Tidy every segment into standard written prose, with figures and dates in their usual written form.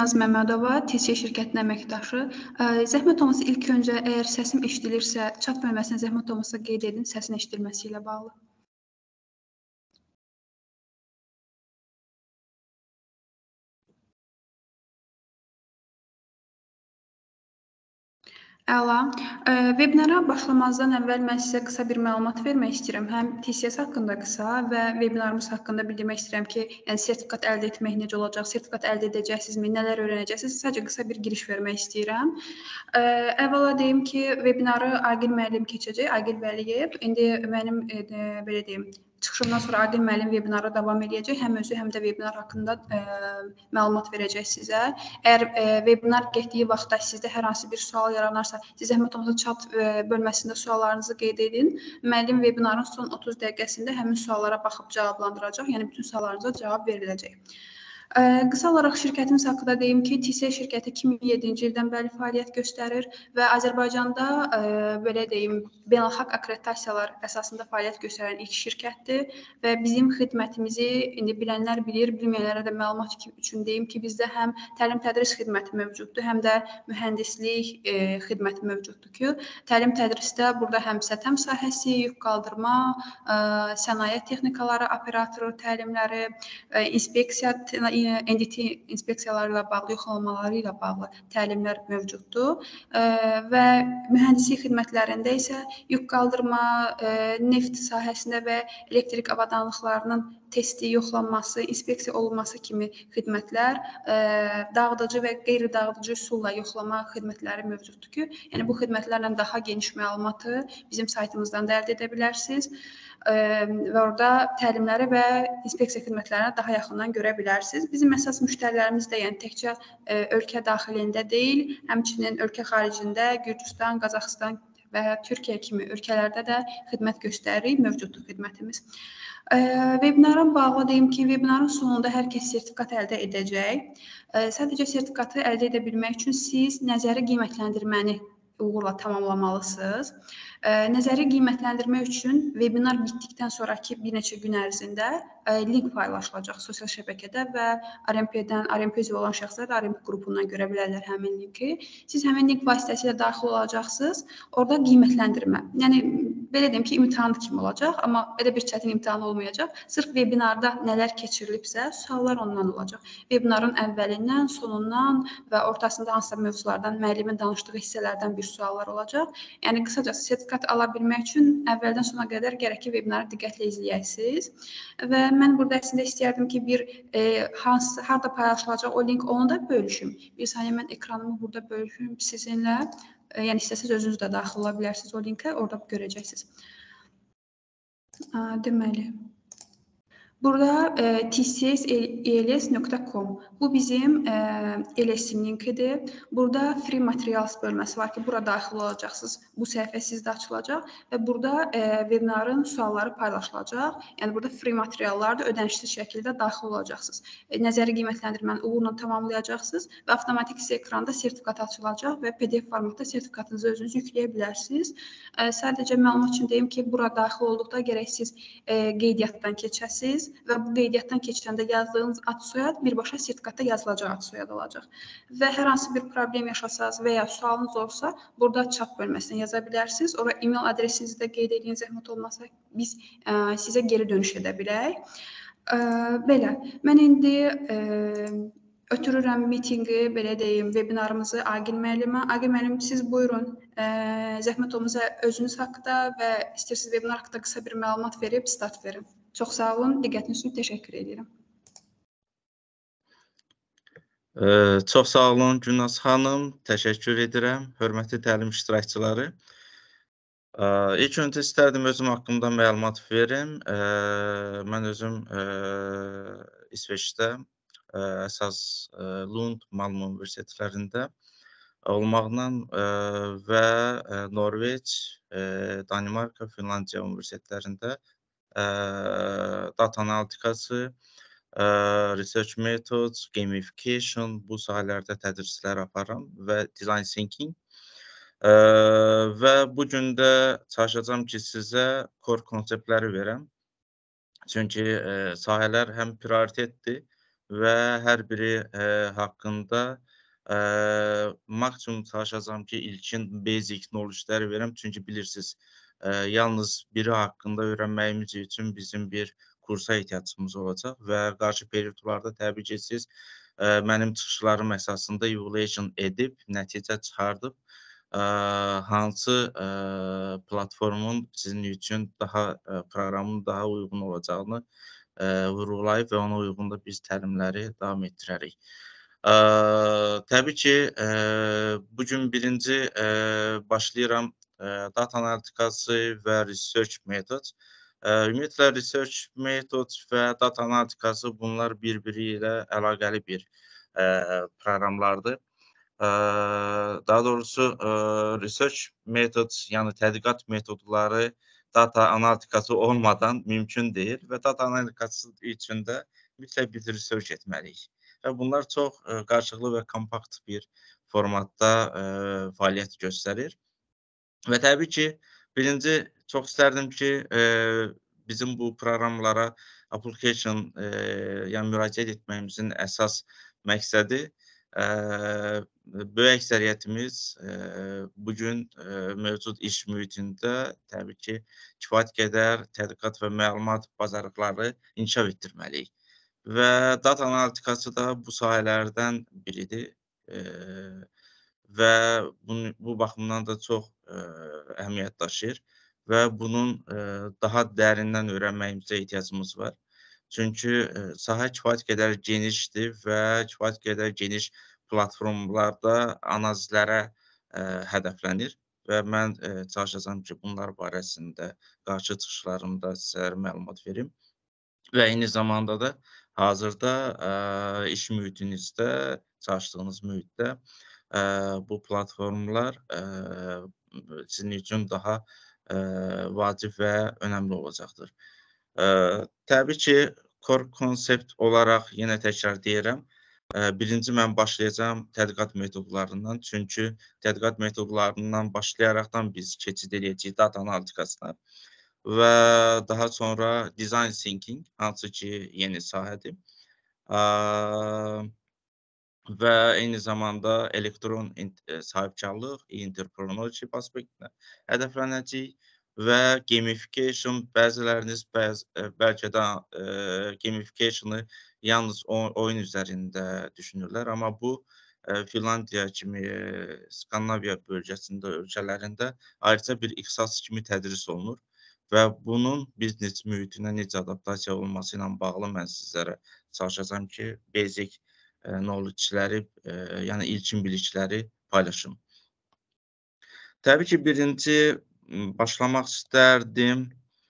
Gülnaz Məmmədova, TC şirkətinin əməkdaşı. Zəhmət olmasa ilk öncə əgər səsim eşidilirsə, chat bölməsinə zəhmət olmasa qeyd edin səsin eşidilməsi ilə bağlı. Əla. Webinara başlamazdan əvvəl mən sizə qısa bir məlumat vermək istəyirəm. Həm TCS haqqında qısa və webinarımız haqqında bildirmək istəyirəm ki, yəni sertifikat əldə etmək necə olacaq, sertifikat əldə edəcəksinizmi, nələr öyrənəcəksiniz, sadəcə qısa bir giriş vermək istəyirəm. Əvvəla deyim ki, webinarı Agil müəllim keçəcək, Agil Vəliyev. İndi mənim belə deyim, çıxışımdan sonra Agil müəllim webinara davam edəcək. Həm özü, həm də webinar haqqında məlumat verəcək sizə. Əgər webinar getdiyi vaxtda sizdə hər hansı bir sual yaranarsa, siz zəhmət olmasa chat bölməsində suallarınızı qeyd edin. Müəllim webinarın son 30 dəqiqəsində həmin suallara baxıb cavablandıracaq, yəni bütün suallarınıza cavab veriləcək. Qısa olaraq şirkətimiz haqqında deyim ki, TC şirkəti 2007-ci ildən bəri fəaliyyət göstərir və Azərbaycanda belə deyim, beynəlxalq akkreditasiyalar əsasında fəaliyyət göstərən ilk şirkətdir və bizim xidmətimizi indi bilənlər bilir, bilməyənlərə də məlumat üçün deyim ki, bizdə həm təlim-tədris xidməti mövcuddur, həm də mühəndislik xidməti mövcuddur ki, təlim-tədrisdə burada həm sətəm sahəsi, yük qaldırma, sənaye texnikaları, operatoru təlimləri, inspeksiya NDT inspeksiyaları ilə bağlı, yoxlamaları ilə bağlı təlimlər mövcuddur və mühəndislik xidmətlərində isə yük qaldırma, neft sahəsində və elektrik avadanlıqlarının testi, yoxlanması, inspeksiya olunması kimi xidmətlər, dağıdıcı və qeyri-dağıdıcı üsulla yoxlama xidmətləri mövcuddur ki, yəni bu xidmətlərlə daha geniş məlumatı bizim saytımızdan da əldə edə bilərsiniz və orada təlimləri və inspeksiya xidmətlərini daha yaxından görə bilərsiniz. Bizim əsas müştərilərimiz də yəni təkcə ölkə daxilində deyil, həmçinin ölkə xaricində Gürcüstan, Qazaxıstan və Türkiyə kimi ölkələrdə də xidmət göstəririk, mövcuddur xidmətimiz. Webinara bağlı deyim ki, webinarın sonunda hər kəs sertifikat əldə edəcək. Sadəcə sertifikatı əldə edə bilmək üçün siz nəzəri qiymətləndirməni uğurla tamamlamalısınız. Nəzəri qiymətləndirmək üçün webinar bitdikdən sonraki bir neçə gün ərzində link paylaşılacaq sosial şəbəkədə və RMP üzvü olan şəxslər də RMP qrupundan görə bilərlər həmin linki. Siz həmin link vasitəsilə daxil olacaqsınız. Orada qiymətləndirmə, yəni belə deyim ki, imtahan kimi olacaq, amma belə bir çətin imtahan olmayacaq. Sırf webinarda nələr keçirilibsə, suallar ondan olacaq. Webinarın əvvəlindən, sonundan və ortasında hansısa mövzulardan, müəllimin danışdığı hissələrdən bir suallar olacaq. Yəni qısacası sertifikat ala bilmək üçün əvvəldən sona qədər gərək ki, webinarı diqqətlə izləyəsiniz. Və mən burada əslində istəyərdim ki, bir harda paylaşılacaq o link onu da bölüşüm. Bir saniyə mən ekranımı burada bölüşüm sizinlə. Yəni istəsəz özünüz də daxil ola bilərsiniz o linkə, orada görəcəksiniz. Deməli, burada tcs.els.com bu bizim LS-in linkidir. Burada free materials bölməsi var ki, bura daxil olacaqsınız. Bu səhifə sizdə açılacaq və burada webinarın sualları paylaşılacaq. Yəni burada free materiallardır, ödənişsiz şəkildə daxil olacaqsınız. Nəzəri qiymətləndirməni uğurla tamamlayacaqsınız və avtomatik sizə ekranda sertifikat açılacaq və PDF formatda sertifikatınızı özünüz yükləyə bilərsiniz. Sadəcə məlumat üçün deyim ki, bura daxil olduqda gərək siz qeydiyyatdan keçəsiniz və bu qeydiyyatdan keçəndə yazdığınız ad soyad birbaşa sertifikatda yazılacaq ad soyad olacaq. Və hər hansı bir problem yaşasanız və ya sualınız olsa, burada chat bölməsinə yaza bilərsiniz. Ora e-mail adresinizi də qeyd edin, zəhmət olmasa biz sizə geri dönüş edə bilək. Belə, mən indi ötürürəm mitinqi, belə deyim, webinarımızı Agil müəllimə. Agil müəllim, siz buyurun, zəhmət olmasa özünüz haqqında və istəyirsiniz webinar haqqında qısa bir məlumat verib start verin. Çox sağ olun, diqqətiniz üçün təşəkkür edirəm. Çox sağ olun Gülnaz xanım, təşəkkür edirəm, hörmətli təlim iştirakçıları. İlk öncə istərdim özüm haqqımda məlumat verim. Mən özüm İsveçdə əsas Lund, Malmö universitetlərində olmaqla və Norveç, Danimarka, Finlandiya universitetlərində data analitikası, research methods, gamification bu sahələrdə tədrislər aparıram və design thinking. Və bu gün də çalışacağam ki, sizə core konseptləri verəm. Çünki sahələr həm prioritetdir, və hər biri haqqında maksimum çalışacağam ki, ilkin basic knowledge-ləri verəm. Çünki bilirsiniz, yalnız biri haqqında öyrənməyimiz üçün bizim bir kursa ehtiyacımız olacaq və qarşı periodlarda təbii ki, siz mənim çıxışlarım əsasında evaluation edib, nəticə çıxardıb, hansı platformun sizin üçün daha proqramın daha uyğun olacağını vurğulayıb və ona uyğun da biz təlimləri davam etdirərik. Təbii ki, bu gün birinci başlayıram data analitikası və research method. Ümumiyyətlə, research method və data analitikası bunlar bir-biri ilə əlaqəli bir proqramlardır. Daha doğrusu research method, yəni tədqiqat metodları data analitikası olmadan mümkün deyil və data analitikası üçün də mütləq biz research etməliyik. Və bunlar çox qarşılıqlı və kompakt bir formatda fəaliyyət göstərir. Və təbii ki, birinci çox istərdim ki, bizim bu proqramlara application, yəni müraciət etməyimizin əsas məqsədi böyük əksəriyyətimiz bugün mövcud iş mühitində təbii ki, kifayət qədər tədqiqat və məlumat bacarıqları inkişaf etdirməliyik. Və data analitikası da bu sahələrdən biridir. Və bu baxımdan da çox əhəmiyyət daşıyır və bunun daha dərindən öyrənməyimizə ehtiyacımız var. Çünki sahə kifayət qədər genişdir və kifayət qədər geniş platformlarda analizlərə hədəflənir və mən çalışacağam ki, bunlar barəsində qarşı çıxışlarımda sizə məlumat verim və eyni zamanda da hazırda iş mühitinizdə, çalışdığınız mühitdə bu platformlar sizin üçün daha vacib və önəmli olacaqdır. Təbii ki, core konsept olaraq yenə təkrar deyirəm, birinci mən başlayacağam tədqiqat metodlarından, çünki tədqiqat metodlarından başlayaraqdan biz keçid edəcəyik data analitikasına və daha sonra design thinking, hansı ki, yeni sahədir. Və eyni zamanda elektron sahibkarlıq, entrepreneurship aspektinə hədəflənəcəyik və gamification, bəziləriniz bəlkə də gamification'ı yalnız oyun üzərində düşünürlər, amma bu Finlandiya kimi Skandinaviya bölgəsində, ölkələrində ayrıca bir ixtisas kimi tədris olunur və bunun biznes mühitinə necə adaptasiya olunması ilə bağlı mən sizlərə çalışacağam ki, basic knowledge-ləri, yəni ilkin bilikləri paylaşım. Təbii ki, birinci başlamaq istərdim.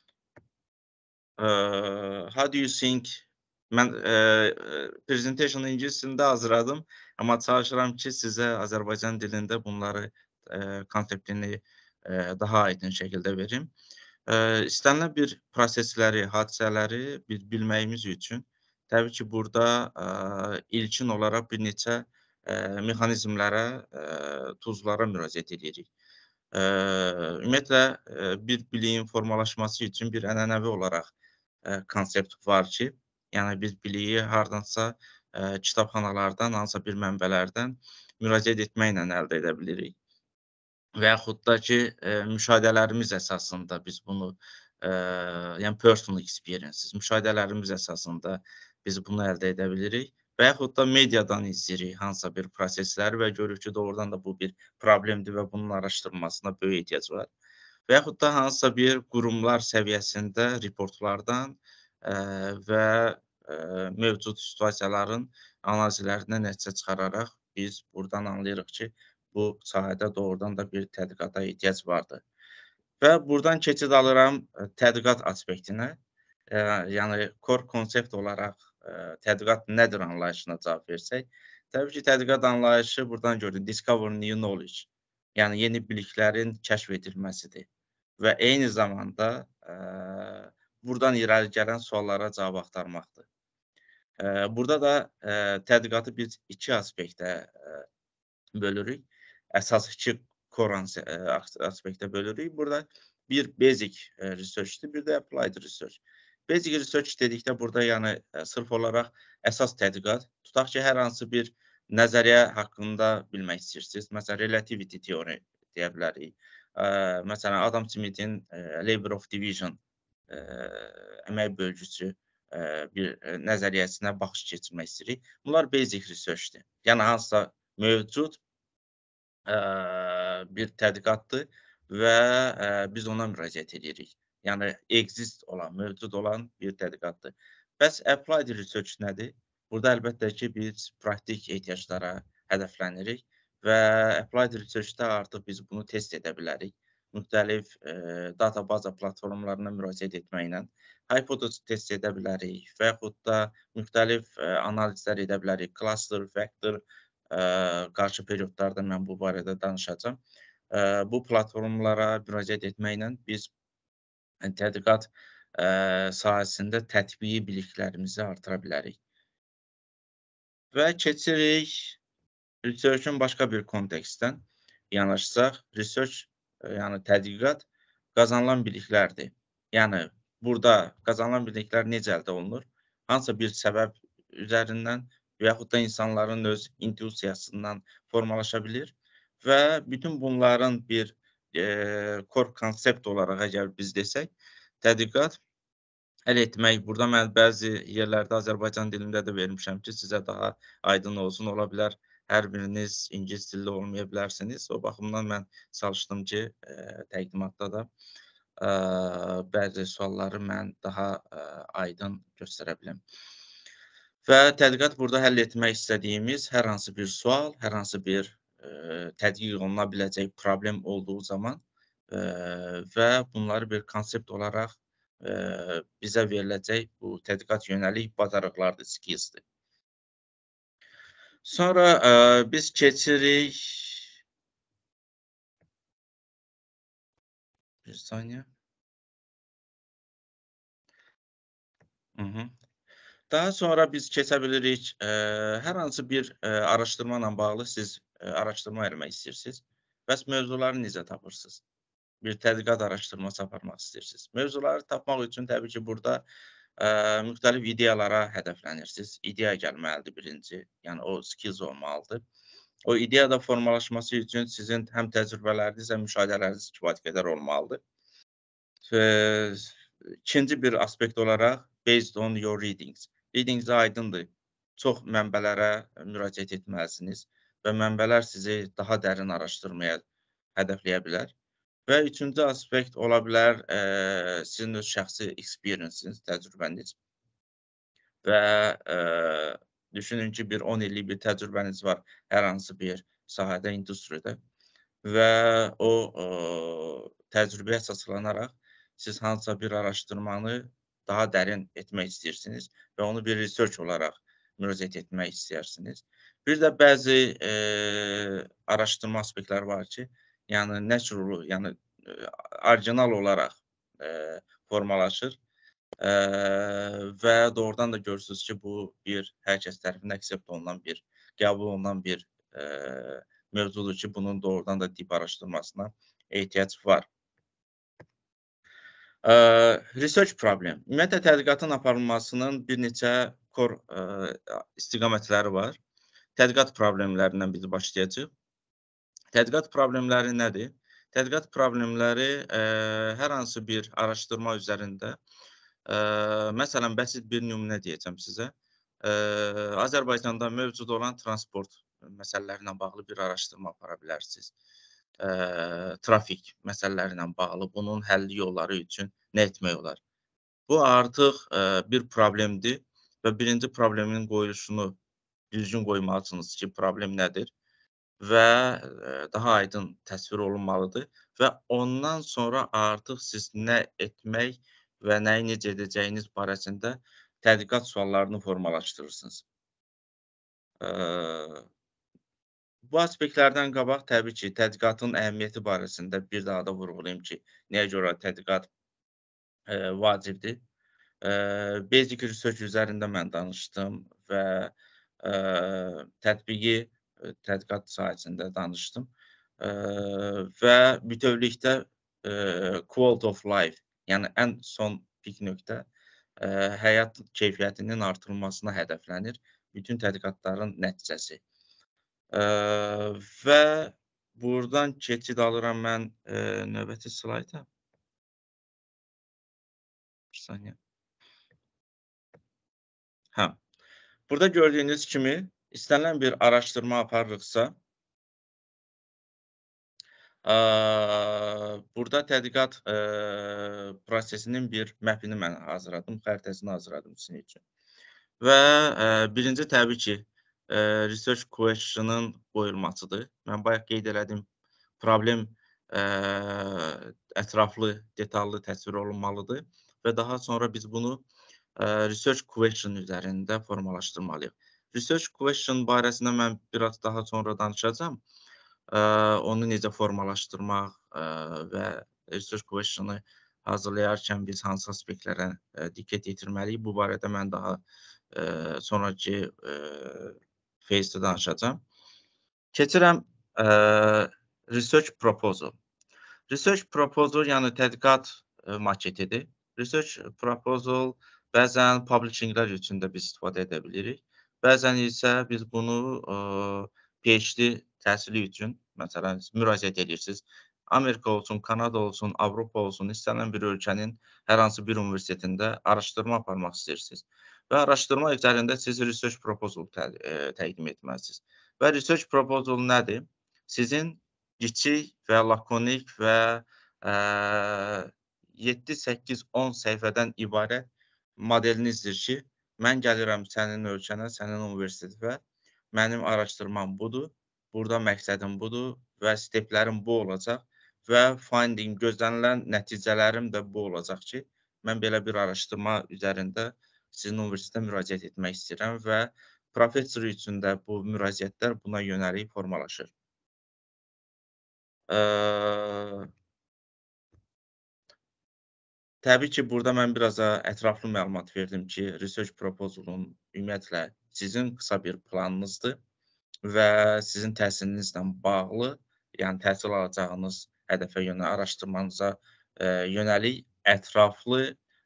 How do you think? Mən presentation'ı ingiliscəsində hazırladım, amma çalışıram ki, sizə Azərbaycan dilində bunları konseptini daha aydın şəkildə verim. İstənilən bir prosesləri, hadisələri bilməyimiz üçün təbii ki, burada ilkin olaraq bir neçə mexanizmlərə, tuzlara müraciət edirik. Ümumiyyətlə, bir biliyin formalaşması üçün bir ənənəvi olaraq konsept var ki, yəni biz biliyi hardansa kitabxanalardan, hansısa bir mənbələrdən müraciət etməklə əldə edə bilirik. Və yaxud da ki, müşahidələrimiz əsasında biz bunu, yəni personal experiences, müşahidələrimiz əsasında biz bunu əldə edə bilirik və yaxud da mediadan izləyirik hansısa bir prosesləri və görürük ki, doğrudan da bu bir problemdir və bunun araşdırılmasına böyük ehtiyac var. Və yaxud da hansısa bir qurumlar səviyyəsində reportlardan və mövcud situasiyaların analizlərinə nəticə çıxararaq biz buradan anlayırıq ki, bu sahədə doğrudan da bir tədqiqata ehtiyac vardır. Və buradan keçid alıram tədqiqat aspektinə. Yəni, core konsept olaraq tədqiqat nədir anlayışına cavab versək, təbii ki, tədqiqat anlayışı buradan görürük, discover new knowledge, yəni yeni biliklərin kəşf edilməsidir və eyni zamanda buradan irəli gələn suallara cavab axtarmaqdır. Burada da tədqiqatı biz iki aspektə bölürük. Əsas iki core aspektə bölürük. Burada bir basic researchdir, bir də applied research. Basic research dedikdə burada yəni sırf olaraq əsas tədqiqat, tutaq ki, hər hansı bir nəzəriyyə haqqında bilmək istəyirsiniz. Məsələn, relativity teori deyə bilərik. Məsələn, Adam Smithin labor of division əmək bölgüsü bir nəzəriyyəsinə baxış keçirmək istəyirik. Bunlar basic researchdir. Yəni hansısa mövcud bir tədqiqatdır və biz ona müraciət edirik. Yəni exist olan, mövcud olan bir tədqiqatdır. Bəs applied research nədir? Burada əlbəttə ki, biz praktik ehtiyaclara hədəflənirik və applied researchdə artıq biz bunu test edə bilərik. Müxtəlif databaza platformlarına müraciət etməklə hipotez test edə bilərik və yaxud da müxtəlif analizlər edə bilərik. Cluster, factor, qarşı periodlarda mən bu barədə danışacağam. Bu platformlara müraciət etməklə biz tədqiqat sahəsində tətbiqi biliklərimizi artıra bilərik. Və keçirik research'ün başqa bir kontekstdən yanaşsaq, research, yəni tədqiqat qazanılan biliklərdir. Yəni burada qazanılan biliklər necə əldə olunur? Hansısa bir səbəb üzərindən və yaxud da insanların öz intuisiyasından formalaşa bilir və bütün bunların bir core konsept olaraq əgər biz desək, tədqiqat həll etmək, burada mən bəzi yerlərdə Azərbaycan dilində də vermişəm ki, sizə daha aydın olsun, ola bilər, hər biriniz ingilis dilli olmaya bilərsiniz. O baxımdan mən çalışdım ki, təqdimatda da bəzi sualları mən daha aydın göstərə bilim. Və tədqiqat burada həll etmək istədiyimiz hər hansı bir sual, hər hansı bir tədqiq oluna biləcək problem olduğu zaman və bunları bir konsept olaraq bizə veriləcək bu tədqiqat yönəlik bacarıqlardır, skillsdir. Sonra biz keçirik. Bir saniyə. Daha sonra biz keçə bilirik, hər hansı bir araşdırma ilə bağlı siz araşdırma eləmək istəyirsiniz. Bəs mövzuları necə tapırsınız? Bir tədqiqat araşdırması aparmaq istəyirsiniz. Mövzuları tapmaq üçün təbii ki, burada müxtəlif ideyalara hədəflənirsiniz. İdeya gəlməlidir birinci, yəni o skills olmalıdır. O ideyada formalaşması üçün sizin həm təcrübələriniz, həm müşahidələriniz kifayət qədər olmalıdır. İkinci bir aspekt olaraq, based on your readings. Readings aydındır. Çox mənbələrə müraciət etməlisiniz və mənbələr sizi daha dərin araşdırmaya hədəfləyə bilər. Və üçüncü aspekt ola bilər sizin öz şəxsi experience-iniz, təcrübəniz. Və düşünün ki, bir 10 illik bir təcrübəniz var hər hansı bir sahədə, industridə və o təcrübəyə əsaslanaraq siz hansısa bir araşdırmanı daha dərin etmək istəyirsiniz və onu bir research olaraq müraciət etmək istəyirsiniz. Bir də bəzi araşdırma aspektləri var ki, yəni natural, yəni orijinal olaraq formalaşır və doğrudan da görürsünüz ki, bu bir hər kəs tərəfindən aksept olunan bir, qəbul olunan bir mövzudur ki, bunun doğrudan da dip araşdırmasına ehtiyac var. Research problem. Ümumiyyətlə, tədqiqatın aparılmasının bir neçə core istiqamətləri var. Tədqiqat problemlərindən biz başlayacağıq. Tədqiqat problemləri nədir? Tədqiqat problemləri hər hansı bir araşdırma üzərində, məsələn, bəsit bir nümunə deyəcəm sizə. Azərbaycanda mövcud olan transport məsələləri ilə bağlı bir araşdırma apara bilərsiniz. Trafik məsələləri ilə bağlı, bunun həlli yolları üçün nə etmək olar? Bu artıq bir problemdir və birinci problemin qoyuluşunu düzgün qoymalısınız ki, problem nədir və daha aydın təsvir olunmalıdır və ondan sonra artıq siz nə etmək və nəyi necə edəcəyiniz barəsində tədqiqat suallarını formalaşdırırsınız. Bu aspektlərdən qabaq təbii ki, tədqiqatın əhəmiyyəti barəsində bir daha da vurğulayım ki, nəyə görə tədqiqat vacibdir. Basic research üzərində mən danışdım və tətbiqi tədqiqat sahəsində danışdım və bütövlükdə quality of life, yəni ən son pik nöqtə həyat keyfiyyətinin artırılmasına hədəflənir bütün tədqiqatların nəticəsi. Və buradan keçid alıram mən növbəti slayda. Bir saniyə. Hə. Burada gördüyünüz kimi istənilən bir araşdırma aparırıqsa, burada tədqiqat prosesinin bir mapini mən hazırladım, xəritəsini hazırladım sizin üçün. Və birinci təbii ki, research question-ın qoyulmasıdır. Mən bayaq qeyd elədim, problem ətraflı, detallı təsvir olunmalıdır və daha sonra biz bunu research question üzərində formalaşdırmalıyıq. Research question barəsində mən biraz daha sonra danışacağam. Onu necə formalaşdırmaq və research question-ı hazırlayarkən biz hansı aspektlərə diqqət yetirməliyik, bu barədə mən daha sonraki phase'də danışacağam. Keçirəm research proposal. Research proposal, yəni tədqiqat maketidir. Research proposal bəzən publishinglər üçün də biz istifadə edə bilirik. Bəzən isə biz bunu PhD təhsili üçün, məsələn, müraciət edirsiniz. Amerika olsun, Kanada olsun, Avropa olsun, istənilən bir ölkənin hər hansı bir universitetində araşdırma aparmaq istəyirsiniz. Və araşdırma üzərində siz research proposal təqdim etməlisiniz. Və research proposal nədir? Sizin kiçik və lakonik və 7, 8, 10 səhifədən ibarət modelinizdir ki, mən gəlirəm sənin ölkənə, sənin universitetə, mənim araşdırmam budur, burada məqsədim budur və steplərim bu olacaq və finding, gözlənilən nəticələrim də bu olacaq ki, mən belə bir araşdırma üzərində sizin universitetə müraciət etmək istəyirəm və professor üçün də bu müraciətlər buna yönəlik formalaşır. Təbii ki, burada mən biraz ətraflı məlumat verdim ki, research proposalın ümumiyyətlə sizin qısa bir planınızdır və sizin təhsilinizlə bağlı, yəni təhsil alacağınız hədəfə yönəlik, araşdırmanıza yönəlik ətraflı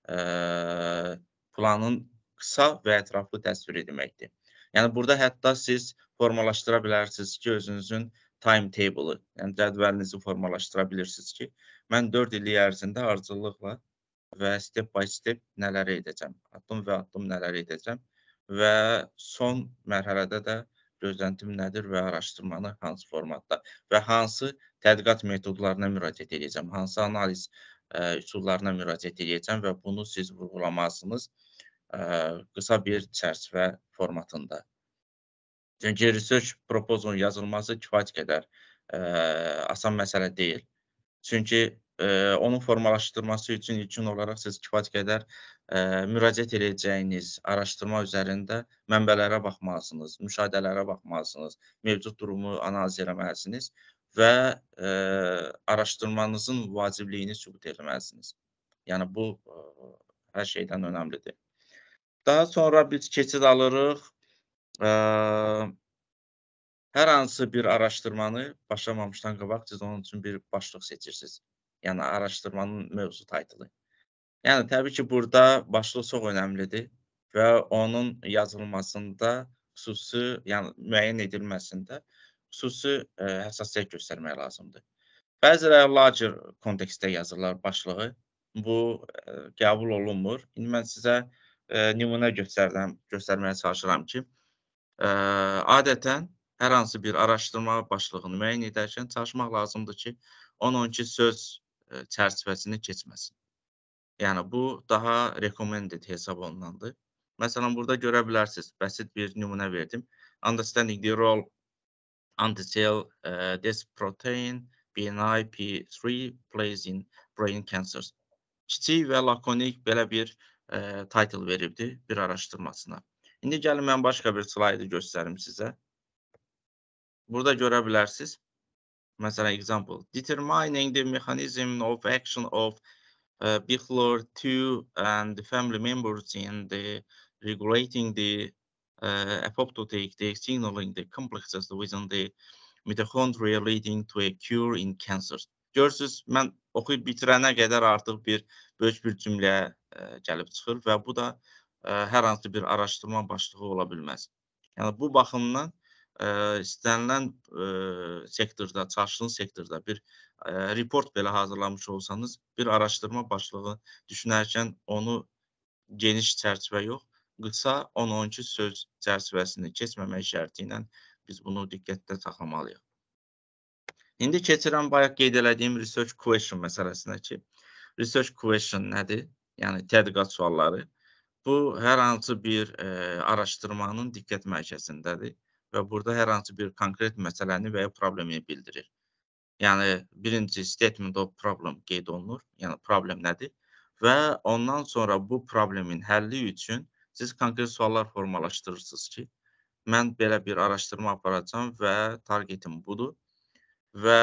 planın qısa və ətraflı təsviri deməkdir. Yəni burada hətta siz formalaşdıra bilərsiniz ki, özünüzün timetable'ı, yəni cədvəlinizi formalaşdıra bilirsiniz ki, mən 4 illik ərzində ardıcıllıqla və step by step nələr edəcəm, addım və addım nələr edəcəm və son mərhələdə də gözləntim nədir və araşdırmanı hansı formatda və hansı tədqiqat metodlarına müraciət edəcəm, hansı analiz üsullarına müraciət edəcəm və bunu siz vurğulamalısınız qısa bir çərçivə formatında. Çünki research proposal yazılması kifayət qədər asan məsələ deyil. Çünki onun formalaşdırması üçün ilkin olaraq siz kifayət qədər müraciət edəcəyiniz araşdırma üzərində mənbələrə baxmalısınız, müşahidələrə baxmalısınız, mövcud durumu analiz eləməlisiniz və araşdırmanızın vacibliyini sübut etməlisiniz. Yəni bu hər şeydən önəmlidir. Daha sonra biz keçid alırıq. Hər hansı bir araşdırmanı başlamamışdan qabaq siz onun üçün bir başlıq seçirsiniz. Yəni araşdırmanın mövzu title'ı. Yəni təbii ki, burada başlıq çox önəmlidir və onun yazılmasında xüsusi, yəni müəyyən edilməsində xüsusi həssasiyyət göstərmək lazımdır. Bəziləri larger kontekstdə yazırlar başlığı. Bu qəbul olunmur. İndi mən sizə nümunə göstərməyə çalışıram ki, adətən hər hansı bir araşdırma başlığını müəyyən edərkən çalışmaq lazımdır ki, 10-12 söz çərçivəsini keçməsin. Yəni, bu daha recommended hesab olunandır. Məsələn, burada görə bilərsiniz, bəsit bir nümunə verdim. Understanding the role anti-cell death protein BNI P3 plays in brain cancers. Kiçik və lakonik belə bir title veribdir bir araşdırmasına. İndi gəlin mən başqa bir slaydı göstərim sizə. Burada görə bilərsiniz. Məsələn, example. Determining the mechanism of action of BCLR2 and the family members in the regulating the apoptotic, the signaling the complexes within the mitochondria leading to a cure in cancers. Görürsünüz, mən oxuyub bitirənə qədər artıq böyük bir cümləyə gəlib çıxır və bu da hər hansı bir araşdırma başlığı ola bilməz. Yəni bu baxımdan istənilən sektorda, çalışdığınız sektorda bir report belə hazırlamış olsanız, bir araşdırma başlığı düşünərkən onu geniş çərçivə yox, qısa 10-12 söz çərçivəsini keçməmək şərti ilə biz bunu diqqətdə saxlamalıyıq. İndi keçirəm bayaq qeyd elədiyim research question məsələsinə ki, research question nədir? Yəni tədqiqat sualları. Bu, hər hansı bir araşdırmanın diqqət mərkəzindədir və burada hər hansı bir konkret məsələni və ya problemi bildirir. Yəni, birinci statement of problem qeyd olunur, yəni problem nədir? Və ondan sonra bu problemin həlli üçün siz konkret suallar formalaşdırırsınız ki, mən belə bir araşdırma aparacam və targetim budur və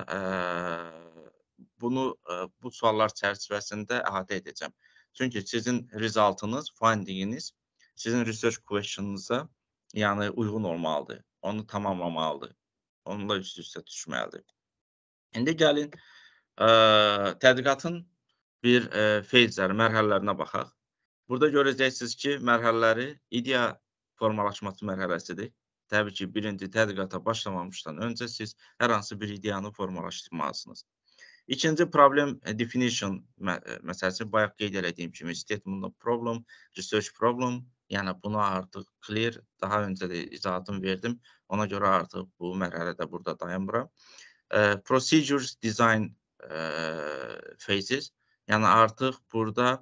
bunu bu suallar çərçivəsində əhatə edəcəm. Çünki sizin resultınız, findinginiz sizin research question'ınıza yəni uyğun olmalıdır, onu tamamlamalıdır, onunla üst-üstə düşməlidir. İndi gəlin tədqiqatın bir feyzləri, mərhələlərinə baxaq. Burada görəcəksiniz ki, mərhələləri ideya formalaşması mərhələsidir. Təbii ki, birinci tədqiqata başlamamışdan öncə siz hər hansı bir ideyanı formalaşdırmalısınız. İkinci problem definition məsələsi, bayaq qeyd elədiyim kimi statement of problem, research problem, yəni buna artıq clear, daha öncə də izahatını verdim. Ona görə artıq bu mərhələdə burada dayanmıram. Procedures design phases, yəni artıq burada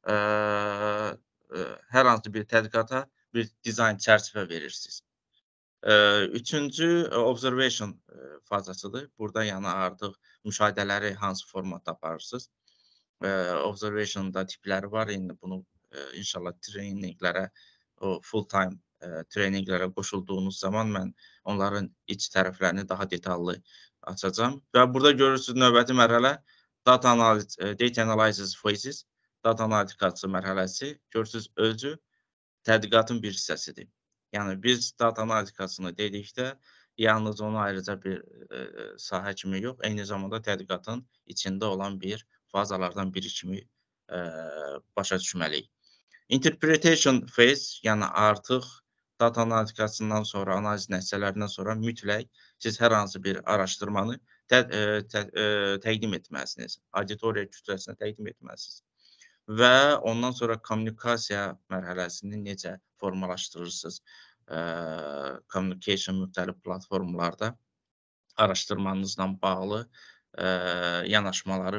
hər hansı bir tədqiqata bir dizayn çərçivə verirsiniz. Üçüncü observation fazasıdır. Burada yəni artıq müşahidələri hansı formatda aparırsınız. Observation'da tipləri var. İndi bunu inşallah treyninqlərə, full time treyninqlərə qoşulduğunuz zaman mən onların iç tərəflərini daha detallı açacağam. Və burada görürsünüz növbəti mərhələ data analysis phases, data analitikası mərhələsi. Görürsünüz özü tədqiqatın bir hissəsidir. Yəni biz data analitikasını dedikdə yalnız onu ayrıca bir sahə kimi yox, eyni zamanda tədqiqatın içində olan bir fazalardan biri kimi başa düşməliyik. Interpretation phase, yəni artıq data analitikasından sonra, analiz nəticələrindən sonra mütləq siz hər hansı bir araşdırmanı təqdim etməlisiniz. Auditoriya kütləsinə təqdim etməlisiniz. Və ondan sonra kommunikasiya mərhələsini necə formalaşdırırsınız? Communication müxtəlif platformlarda araşdırmanızla bağlı yanaşmaları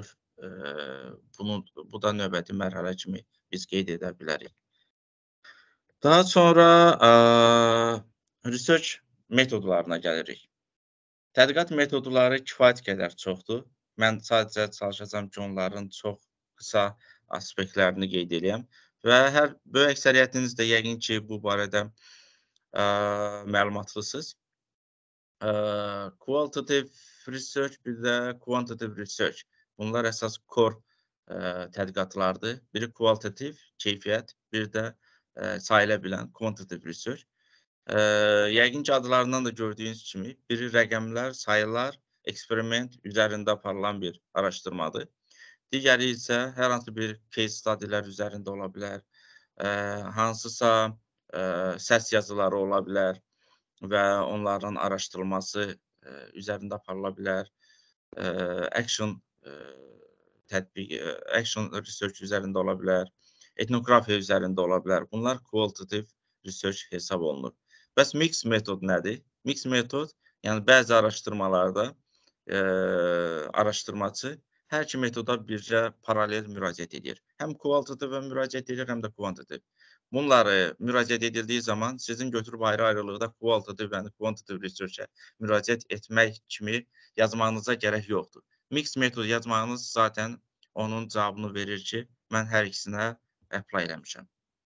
bu da növbəti mərhələ kimi biz qeyd edə bilərik. Daha sonra research metodlarına gəlirik. Tədqiqat metodları kifayət qədər çoxdur. Mən sadəcə çalışacağam ki, onların çox qısa aspektlərini qeyd edəyəm və böyük əksəriyyətiniz də yəqin ki, bu barədə məlumatlısınız. Qualitative research, bir də quantitative research. Bunlar əsas core tədqiqatlardır. Biri qualitative, keyfiyyət, bir də sayıla bilən quantitative research. Yəqin ki, adlarından da gördüyünüz kimi, biri rəqəmlər, sayılar, eksperiment üzərində aparılan bir araşdırmadır. Digəri isə hər hansı bir case studylər üzərində ola bilər, hansısa səs yazıları ola bilər və onların araşdırılması üzərində aparıla bilər, action research üzərində ola bilər, etnografiya üzərində ola bilər. Bunlar qualitative research hesab olunur. Bəs mix metod nədir? Mix metod, yəni bəzi araşdırmalarda araşdırmacı hər iki metoda bircə paralel müraciət edir. Həm qualitative müraciət edir, həm də quantitative. Bunları müraciət edildiyi zaman sizin götürüb ayrı-ayrılıqda qualitative və quantitative research-ə müraciət etmək kimi yazmağınıza gərək yoxdur. Mix metod yazmağınız zaten onun cavabını verir ki, mən hər ikisinə apply eləmişəm.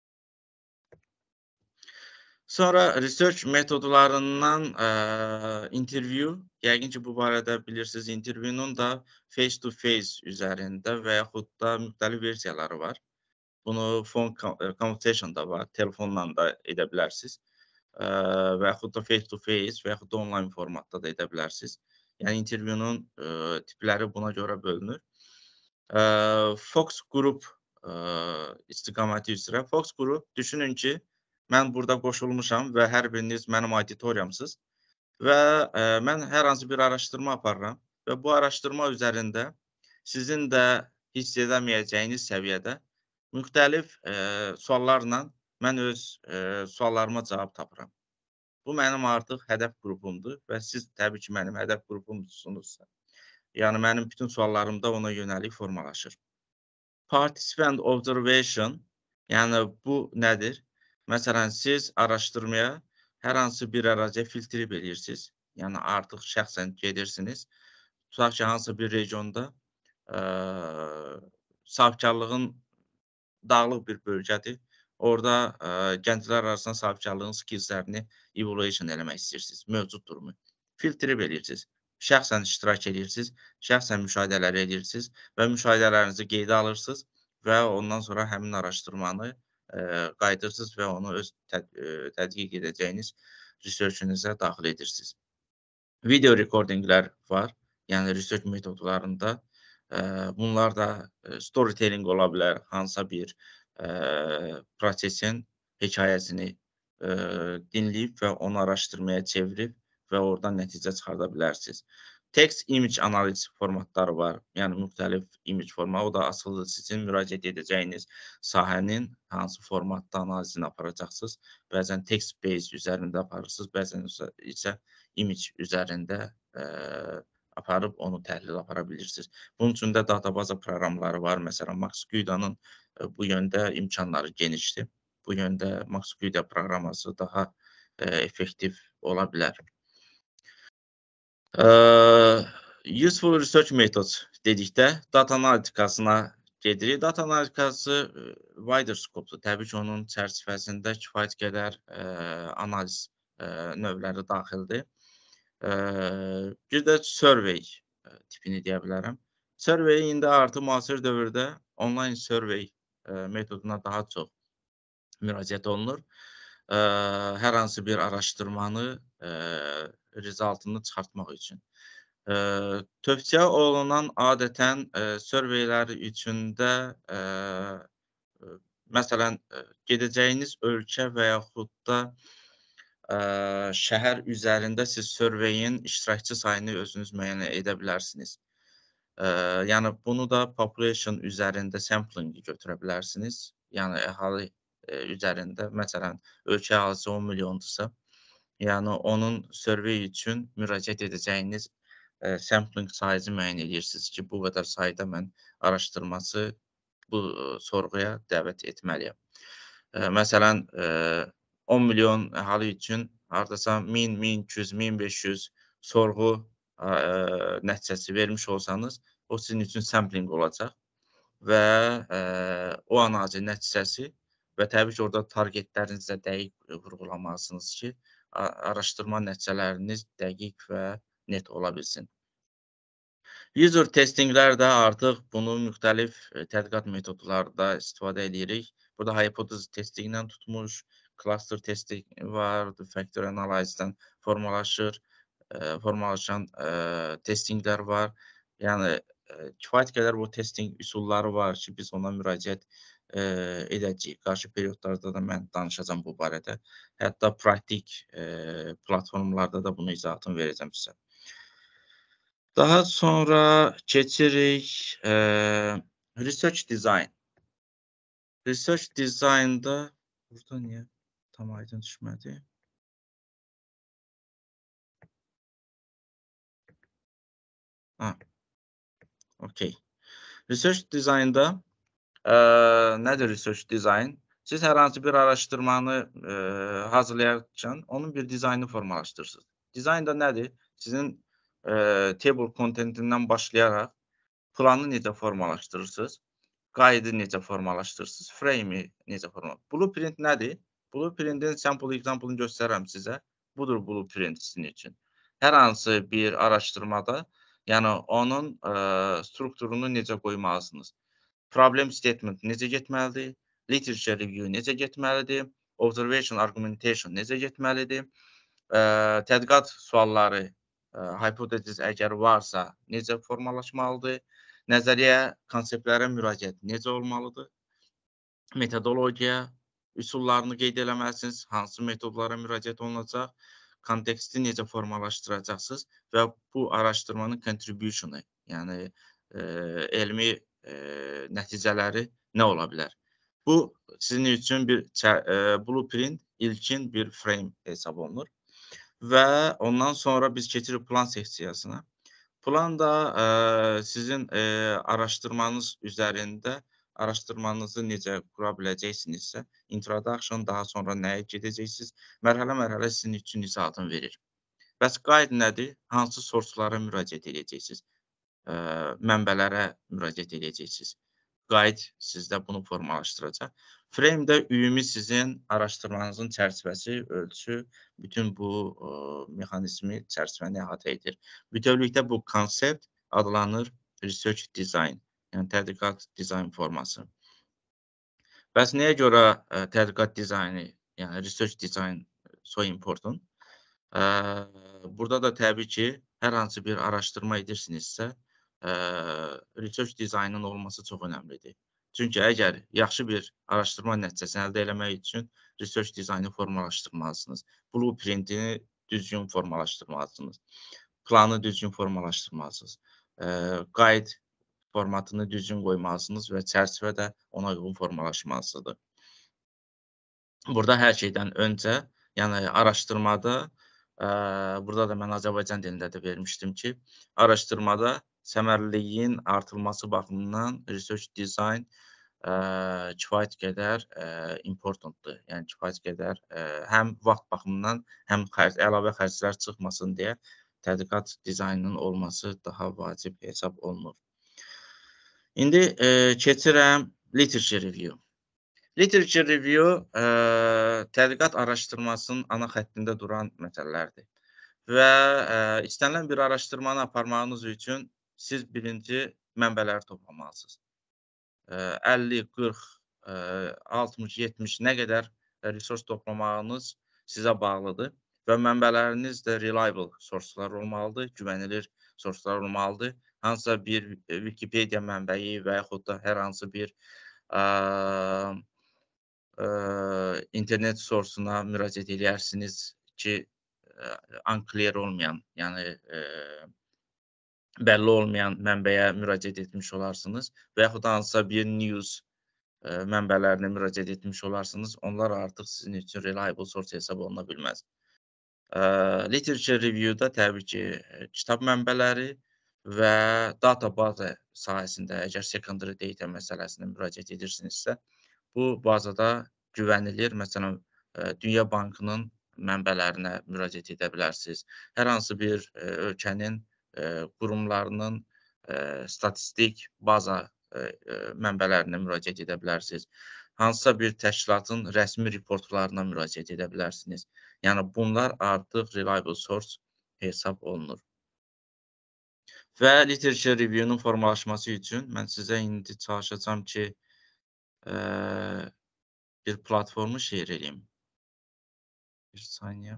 Sonra research metodlarından interview, yəqin ki, bu barədə bilirsiniz, interview'nun da face-to-face üzərində və yaxud da müxtəlif versiyaları var. Bunu phone conversation da var, telefonla da edə bilərsiniz və yaxud da face-to-face və yaxud da online formatda da edə bilərsiniz. Yəni interview'nun tipləri buna görə bölünür. Fox Group istiqaməti üzrə. Fox Group, düşünün ki, mən burada qoşulmuşam və hər biriniz mənim auditoriyamsınız və mən hər hansı bir araşdırma aparıram və bu araşdırma üzərində sizin də hiss edəməyəcəyiniz səviyyədə müxtəlif suallarla mən öz suallarıma cavab tapıram. Bu mənim artıq hədəf qrupumdur və siz təbii ki, mənim hədəf qrupumsunuzsa, yəni mənim bütün suallarım da ona yönəlik formalaşır. Participant observation, yəni bu nədir? Məsələn, siz araşdırmaya hər hansı bir əraziyə filtrə edirsiniz. Yəni artıq şəxsən gedirsiniz. Tutaq ki, hansısa bir regionda sahibkarlığın dağlıq bir bölgədir. Orada gənclər arasında sahibkarlığın skillslərini evaluation eləmək istəyirsiniz, mövcuddurmu? Filtrə edirsiniz. Şəxsən iştirak edirsiniz, şəxsən müşahidələr edirsiniz və müşahidələrinizi qeydə alırsınız və ondan sonra həmin araşdırmanı qayıdırsınız və onu öz tədqiq edəcəyiniz research-ünüzə daxil edirsiniz. Video recordinglər var, yəni research metodlarında. Bunlar da storytelling ola bilər, hansısa bir prosesin hekayəsini dinləyib və onu araşdırmaya çevirib və oradan nəticə çıxarda bilərsiniz. Text image analiz formatları var, yəni müxtəlif image formatı. O da asılı sizin müraciət edəcəyiniz sahənin hansı formatda analizini aparacaqsınız. Bəzən text based üzərində aparırsınız, bəzən isə image üzərində aparıb onu təhlil apara bilirsiniz. Bunun üçün də databaza proqramları var. Məsələn, MaxQDA-nın bu yöndə imkanları genişdir. Bu yöndə MaxQDA proqraması daha effektiv ola bilər. Useful research methods dedikdə data analitikasına gedirik. Data analitikası wider scope-dur. Təbii ki, onun çərçivəsində kifayət qədər analiz növləri daxildir. Bir də survey tipini deyə bilərəm. Survey indi artıq müasir dövrdə online survey metoduna daha çox müraciət olunur. Hər hansı bir araşdırmanı rezultatını çıxartmaq üçün. Tövsiyə olunan adətən surveylər üçündə məsələn gedəcəyiniz ölkə və yaxud da şəhər üzərində siz surveyin iştirakçı sayını özünüz müəyyən edə bilərsiniz. Yəni bunu da population üzərində sampling götürə bilərsiniz. Yəni əhali üzərində, məsələn, ölkə əhalisi 10 milyondursa, yəni onun survey üçün müraciət edəcəyiniz sampling sayını müəyyən edirsiniz ki, bu qədər sayda mən araşdırması bu sorğuya dəvət etməliyəm. Məsələn, 10 milyon əhali üçün hardasa 1000, 1200, 1500 sorğu nəticəsi vermiş olsanız, o sizin üçün sampling olacaq və o analizin nəticəsi və təbii ki, orada targetlərinizi də dəqiq vurğulamalısınız ki, araşdırma nəticələriniz dəqiq və net ola bilsin. User testinglər də artıq bunu müxtəlif tədqiqat metodlarda istifadə edirik. Burada hypothesis testingindən tutmuş, cluster testing var, factor analizdən formalaşan testinglər var. Yəni, kifayət qədər bu testing üsulları var ki, biz ona müraciət edəcəyik. Qarşı periodlarda da mən danışacağam bu barədə. Hətta praktik platformlarda da bunu izahatını verəcəm sizə. Daha sonra keçirik research design. Research design'da burada niyə tam aydın düşmədi? Okay. Research design'da nədir research design? Siz hər hansı bir araşdırmanı hazırlayarkən onun bir dizaynını formalaşdırırsınız. Dizayn da nədir? Sizin table contentindən başlayaraq planı necə formalaşdırırsınız, qaydı necə formalaşdırırsınız, frame'i necə formalaşdırırsınız. Blueprint nədir? Blueprint'in sample example-ını göstərərəm sizə. Budur blueprint sizin üçün. Hər hansı bir araşdırmada, yəni onun strukturunu necə qoymalısınız. Problem statement necə getməlidir, literature review necə getməlidir, observation argumentation necə getməlidir, tədqiqat sualları, hypothesis əgər varsa necə formalaşmalıdır, nəzəriyyə, konseptlərə müraciət necə olmalıdır? Metodologiya, üsullarını qeyd eləməlisiniz, hansı metodlara müraciət olunacaq, konteksti necə formalaşdıracaqsınız və bu araşdırmanın contribution-ı, yəni elmi nəticələri nə ola bilər? Bu sizin üçün bir blueprint, ilkin bir frame hesab olunur və ondan sonra biz keçirik plan seksiyasına. Plan da sizin araşdırmanız üzərində araşdırmanızı necə qura biləcəksinizsə, introduction, daha sonra nəyə gedəcəksiniz, mərhələ-mərhələ sizin üçün izahatını verir. Bəs guide nədir? Hansı sourcelara müraciət edəcəksiniz? Mənbələrə müraciət edəcəksiniz. Guide sizdə bunu formalaşdıracaq. Frame də ümumi sizin araşdırmanızın çərçivəsi, ölçü, bütün bu mexanizmi çərçivəni əhatə edir. Bütövlükdə bu konsept adlanır research design, yəni tədqiqat dizayn forması. Bəs nəyə görə tədqiqat dizaynı, yəni research design so important? Burada da təbii ki, hər hansı bir araşdırma edirsinizsə, research dizaynın olması çox önəmlidir. Çünki əgər yaxşı bir araşdırma nəticəsini əldə eləmək üçün research dizaynı formalaşdırmalısınız. Blueprintini düzgün formalaşdırmalısınız. Planı düzgün formalaşdırmalısınız. Guide formatını düzgün qoymalısınız və çərçivə də ona uyğun formalaşmalıdır. Burada hər şeydən öncə, yəni araşdırmada, burada da mən Azərbaycan dilində də vermişdim ki, araşdırmada səmərliliyin artırılması baxımından research design kifayət qədər importantdır. Yəni kifayət qədər həm vaxt baxımından, həm əlavə xərclər çıxmasın deyə tədqiqat dizaynının olması daha vacib hesab olunur. İndi keçirəm literature review. Literature review tədqiqat araşdırmasının ana xəttində duran məsələlərdir. Və istənilən bir araşdırmanı aparmağınız üçün siz birinci mənbələri toplamalısınız. 50, 40, 60, 70 nə qədər resource toplamağınız sizə bağlıdır və mənbələriniz də reliable sourcelar olmalıdır, güvənilir sourcelar olmalıdır. Hansısa bir Wikipedia mənbəyi və yaxud da hər hansı bir internet source-una müraciət edərsiniz ki, unclear olmayan, yəni bəlli olmayan mənbəyə müraciət etmiş olarsınız və yaxud da hansısa bir news mənbələrinə müraciət etmiş olarsınız. Onlar artıq sizin üçün reliable source hesab oluna bilməz. Literature review-da təbii ki, kitab mənbələri və database sahəsində əgər secondary data məsələsinə müraciət edirsinizsə, bu bazada güvənilir, məsələn, Dünya Bankının mənbələrinə müraciət edə bilərsiniz. Hər hansı bir ölkənin qurumlarının statistik baza mənbələrinə müraciət edə bilərsiniz. Hansısa bir təşkilatın rəsmi reportlarına müraciət edə bilərsiniz. Yəni, bunlar artıq reliable source hesab olunur. Və literature review-nun formalaşması üçün mən sizə indi çalışacağam ki, bir platformu share edeyim. Bir saniyə.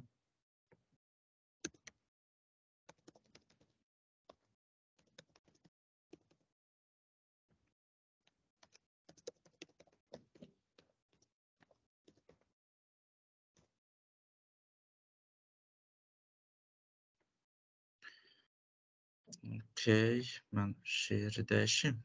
Okay, mən share-i dəyişim.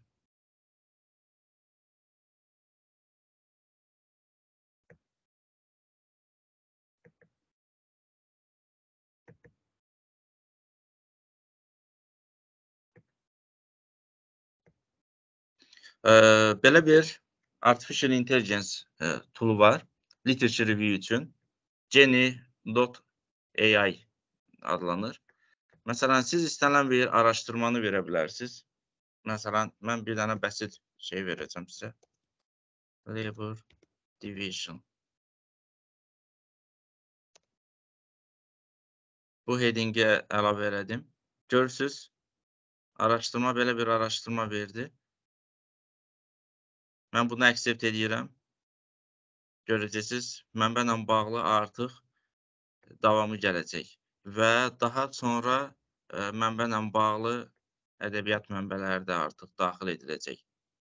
Belə bir artificial intelligence toolu var literature review üçün. Genie.ai adlanır. Məsələn, siz istənilən bir araşdırmanı verə bilərsiniz. Məsələn, mən bir dənə bəsit şey verəcəm sizə. Labor division. Bu headingə əlavə elədim. Görürsünüz, araşdırma belə bir araşdırma verdi. Mən bunu accept edirəm. Görəcəksiniz, mənbə ilə bağlı artıq davamı gələcək. Və daha sonra mənbə ilə bağlı ədəbiyyat mənbələri də artıq daxil ediləcək.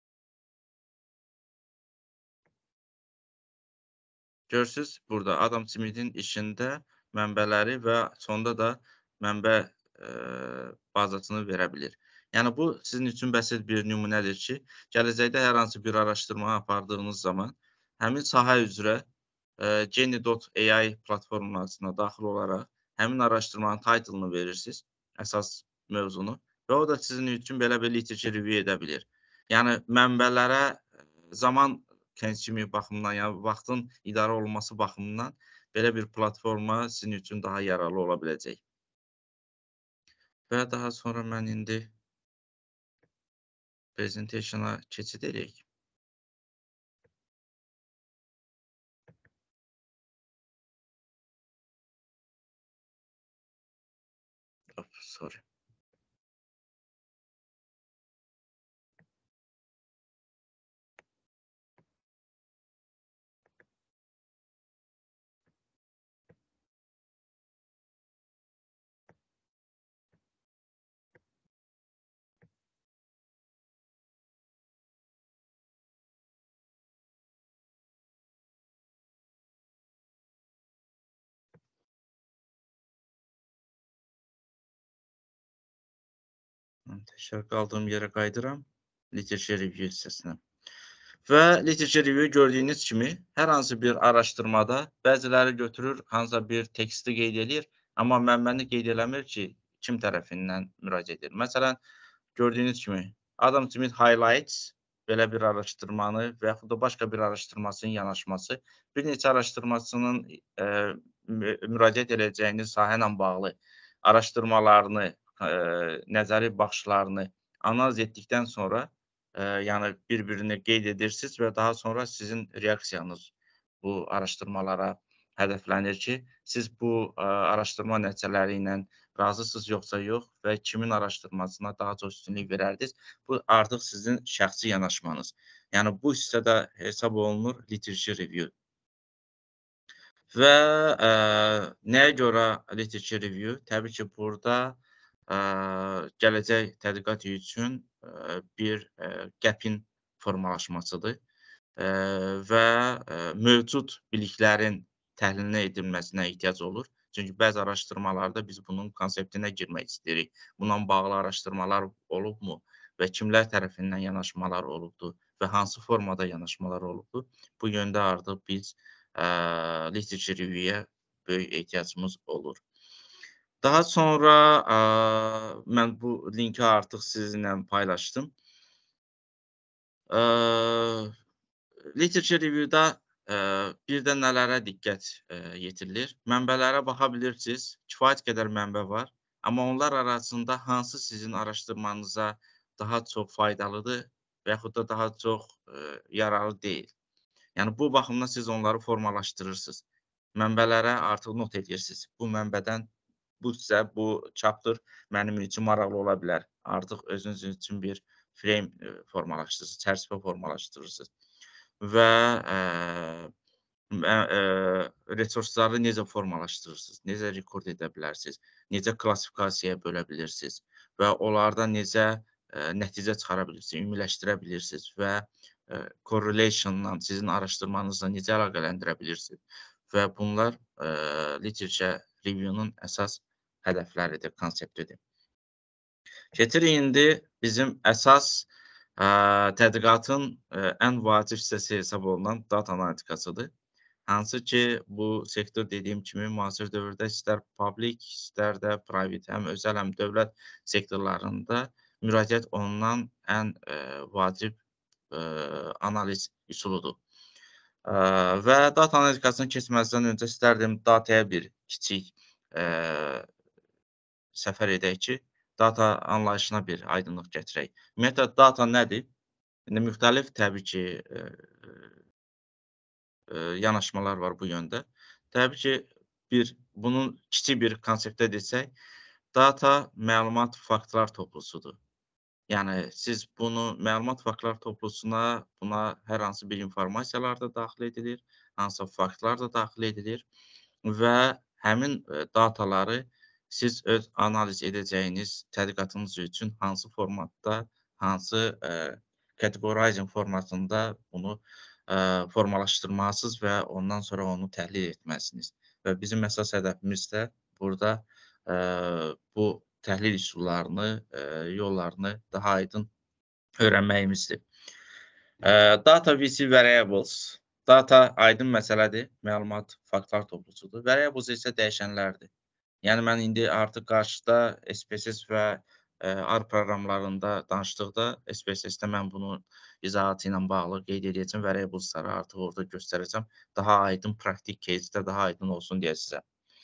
Görürsüz, burada Adam Smith'in işində mənbələri və sonda da mənbə bazasını verə bilir. Yəni, bu sizin üçün bəsit bir nümunədir ki, gələcəkdə hər hansı bir araşdırma apardığınız zaman həmin sahə üzrə Geni.ai platformasına daxil olaraq həmin araşdırmanın titlını verirsiniz, əsas mövzunu və o da sizin üçün belə bir literature review edə bilir. Yəni, mənbələrə zaman consuming baxımından, yəni vaxtın idarə olunması baxımından belə bir platforma sizin üçün daha yararlı ola biləcək. Və daha sonra mən indi prezentationa keçid edək. Sorry. Təkrar qaldığım yerə qayıdıram. Literature review hissəsinə. Və literature review gördüyünüz kimi hər hansı bir araşdırmada bəziləri götürür, hansısa bir teksti qeyd edir, amma mənbəni qeyd eləmir ki, kim tərəfindən müraciət edir. Məsələn, gördüyünüz kimi Adam Smith highlights belə bir araşdırmanı və yaxud da başqa bir araşdırmasının yanaşması, bir neçə araşdırmasının müraciət edəcəyiniz sahə ilə bağlı araşdırmalarını, nəzəri baxışlarını analiz etdikdən sonra yəni bir-birini qeyd edirsiniz və daha sonra sizin reaksiyanız bu araşdırmalara hədəflənir ki, siz bu araşdırma nəticələri ilə razısınız yoxsa yox və kimin araşdırmasına daha çox üstünlük verərdiniz. Bu artıq sizin şəxsi yanaşmanız. Yəni bu hissədə hesab olunur literature review. Və nəyə görə literature review? Təbii ki, burada gələcək tədqiqat üçün bir qəpin formalaşmasıdır və mövcud biliklərin təhlilinə edilməsinə ehtiyac olur. Çünki bəzi araşdırmalarda biz bunun konseptinə girmək istəyirik. Bununla bağlı araşdırmalar olubmu və kimlər tərəfindən yanaşmalar olubdur və hansı formada yanaşmalar olubdur? Bu yöndə artıq biz literature review-yə böyük ehtiyacımız olur. Daha sonra mən bu linki artıq sizinlə paylaşdım. Literature review-da bir də nələrə diqqət yetirilir? Mənbələrə baxa bilirsiniz, kifayət qədər mənbə var, amma onlar arasında hansı sizin araşdırmanıza daha çox faydalıdır və yaxud da daha çox yararlı deyil. Yəni, bu baxımdan siz onları formalaşdırırsınız. Mənbələrə artıq not edirsiniz. Bu mənbədən bu sizə, bu chapter mənim üçün maraqlı ola bilər. Artıq özünüz üçün bir frame formalaşdırırsınız, çərçivə formalaşdırırsınız. Və resursları necə formalaşdırırsınız, necə rekord edə bilərsiniz, necə klassifikasiyaya bölə bilirsiniz və onlardan necə nəticə çıxara bilirsiniz, ümumiləşdirə bilirsiniz və correlation-la sizin araşdırmanızla necə əlaqələndirə bilirsiniz və bunlar literature review-nun əsas hədəfləridir, konseptidir. Keçirik indi bizim əsas tədqiqatın ən vacib hissəsi hesab olunan data analitikasıdır. Hansı ki, bu sektor dediyim kimi müasir dövrdə istər public, istər də private, həm özəl, həm dövlət sektorlarında müraciət olunan ən vacib analiz üsuludur. Və data analitikasını keçməzdən öncə istərdim dataya bir kiçik səfər edək ki, data anlayışına bir aydınlıq gətirək. Ümumiyyətlə, data nədir? Müxtəlif təbii ki, yanaşmalar var bu yöndə. Təbii ki, bunun kiçik bir konseptə desək, data məlumat faktlar toplusudur. Yəni, siz bunu məlumat faktlar toplusuna, buna hər hansı bir informasiyalar da daxil edilir, hansısa faktlar da daxil edilir və həmin dataları siz öz analiz edəcəyiniz tədqiqatınız üçün hansı formatda, hansı categorizing formatında bunu formalaşdırmalısınız və ondan sonra onu təhlil etməlisiniz. Və bizim əsas hədəfimiz də burada bu təhlil üsullarını, yollarını daha aydın öyrənməyimizdir. Data VC variables. Data aydın məsələdir, məlumat faktlar toplusudur. Variables isə dəyişənlərdir. Yəni mən indi artıq qarşıda SPSS və R proqramlarında danışdıqda SPSS-də mən bunun izahatı ilə bağlı qeyd edəcəm, variablesları artıq orada göstərəcəm. Daha aydın praktik case-də daha aydın olsun deyə sizə.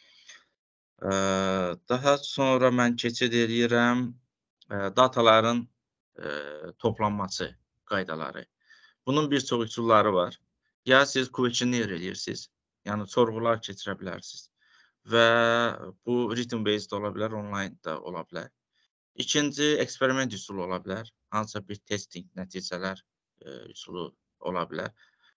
Daha sonra mən keçid eləyirəm dataların toplanması qaydaları. Bunun bir çox üsulları var. Ya siz questionnaire eləyirsiniz, yəni sorğular keçirə bilərsiniz və bu written-based ola bilər, online da ola bilər. İkinci, eksperiment üsulu ola bilər, hansısa bir testing nəticələr üsulu ola bilər.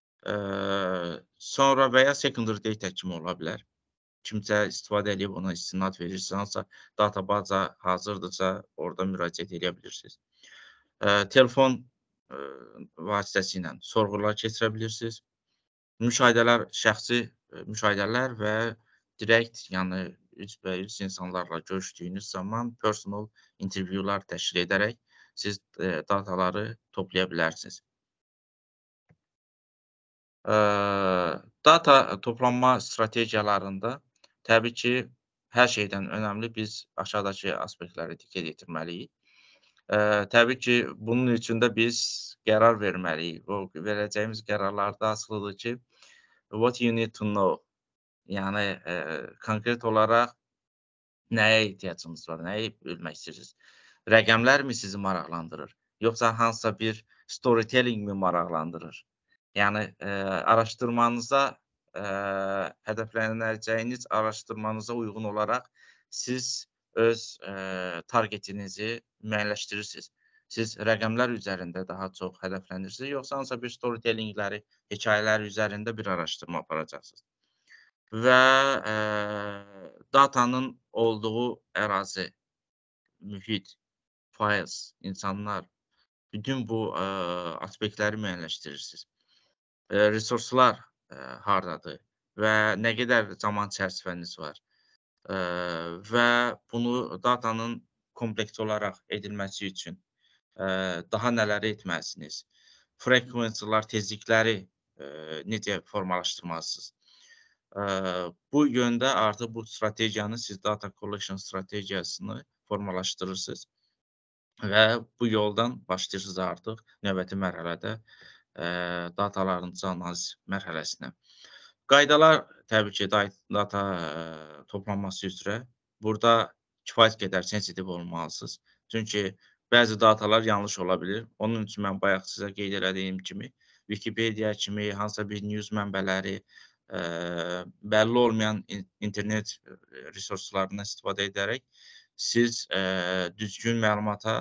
Sonra və ya secondary data kimi ola bilər. Kimsə istifadə edib ona istinad verirsiniz, hansısa databaza hazırdırsa, orada müraciət edə bilirsiniz. Telefon vasitəsilə sorğular keçirə bilirsiniz. Müşahidələr, şəxsi müşahidələr və direkt, yəni üzbəüz insanlarla görüşdüyünüz zaman personal interviewlar təşkil edərək siz dataları toplaya bilərsiniz. Data toplanma strategiyalarında təbii ki, hər şeydən önəmli biz aşağıdakı aspektləri diqqət yetirməliyik. Təbii ki, bunun üçün də biz qərar verməliyik. O verəcəyimiz qərarlarda asılıdır ki, what you need to know. Yəni konkret olaraq nəyə ehtiyacınız var, nəyi bilmək istəyirsiniz? Rəqəmlərmi sizi maraqlandırır? Yoxsa hansısa bir storytelling mi maraqlandırır? Yəni araşdırmanıza, hədəflənəcəyiniz araşdırmanıza uyğun olaraq siz öz targetinizi müəyyənləşdirirsiniz. Siz rəqəmlər üzərində daha çox hədəflənirsiniz, yoxsa hansısa bir storytellingləri, hekayələr üzərində bir araşdırma aparacaqsınız. Və datanın olduğu ərazi, mühit, files, insanlar, bütün bu aspektləri müəyyənləşdirirsiniz. Resurslar hardadır və nə qədər zaman çərçivəniz var və bunu datanın kompleks olaraq edilməsi üçün daha nələri etməlisiniz? Frequency'lar, tezlikləri necə formalaşdırmalısınız? Bu yöndə artıq bu strategiyanı, siz data collection strategiyasını formalaşdırırsınız və bu yoldan başlayırsınız artıq növbəti mərhələdə datalarınızı analiz mərhələsinə. Qaydalar təbii ki, data toplanması üzrə burada kifayət qədər sensitiv olmalısınız. Çünki bəzi datalar yanlış ola bilir. Onun üçün mən bayaq sizə qeyd elədiyim kimi, Wikipedia kimi, hansısa bir news mənbələri, bəlli olmayan internet resurslarından istifadə edərək siz düzgün məlumata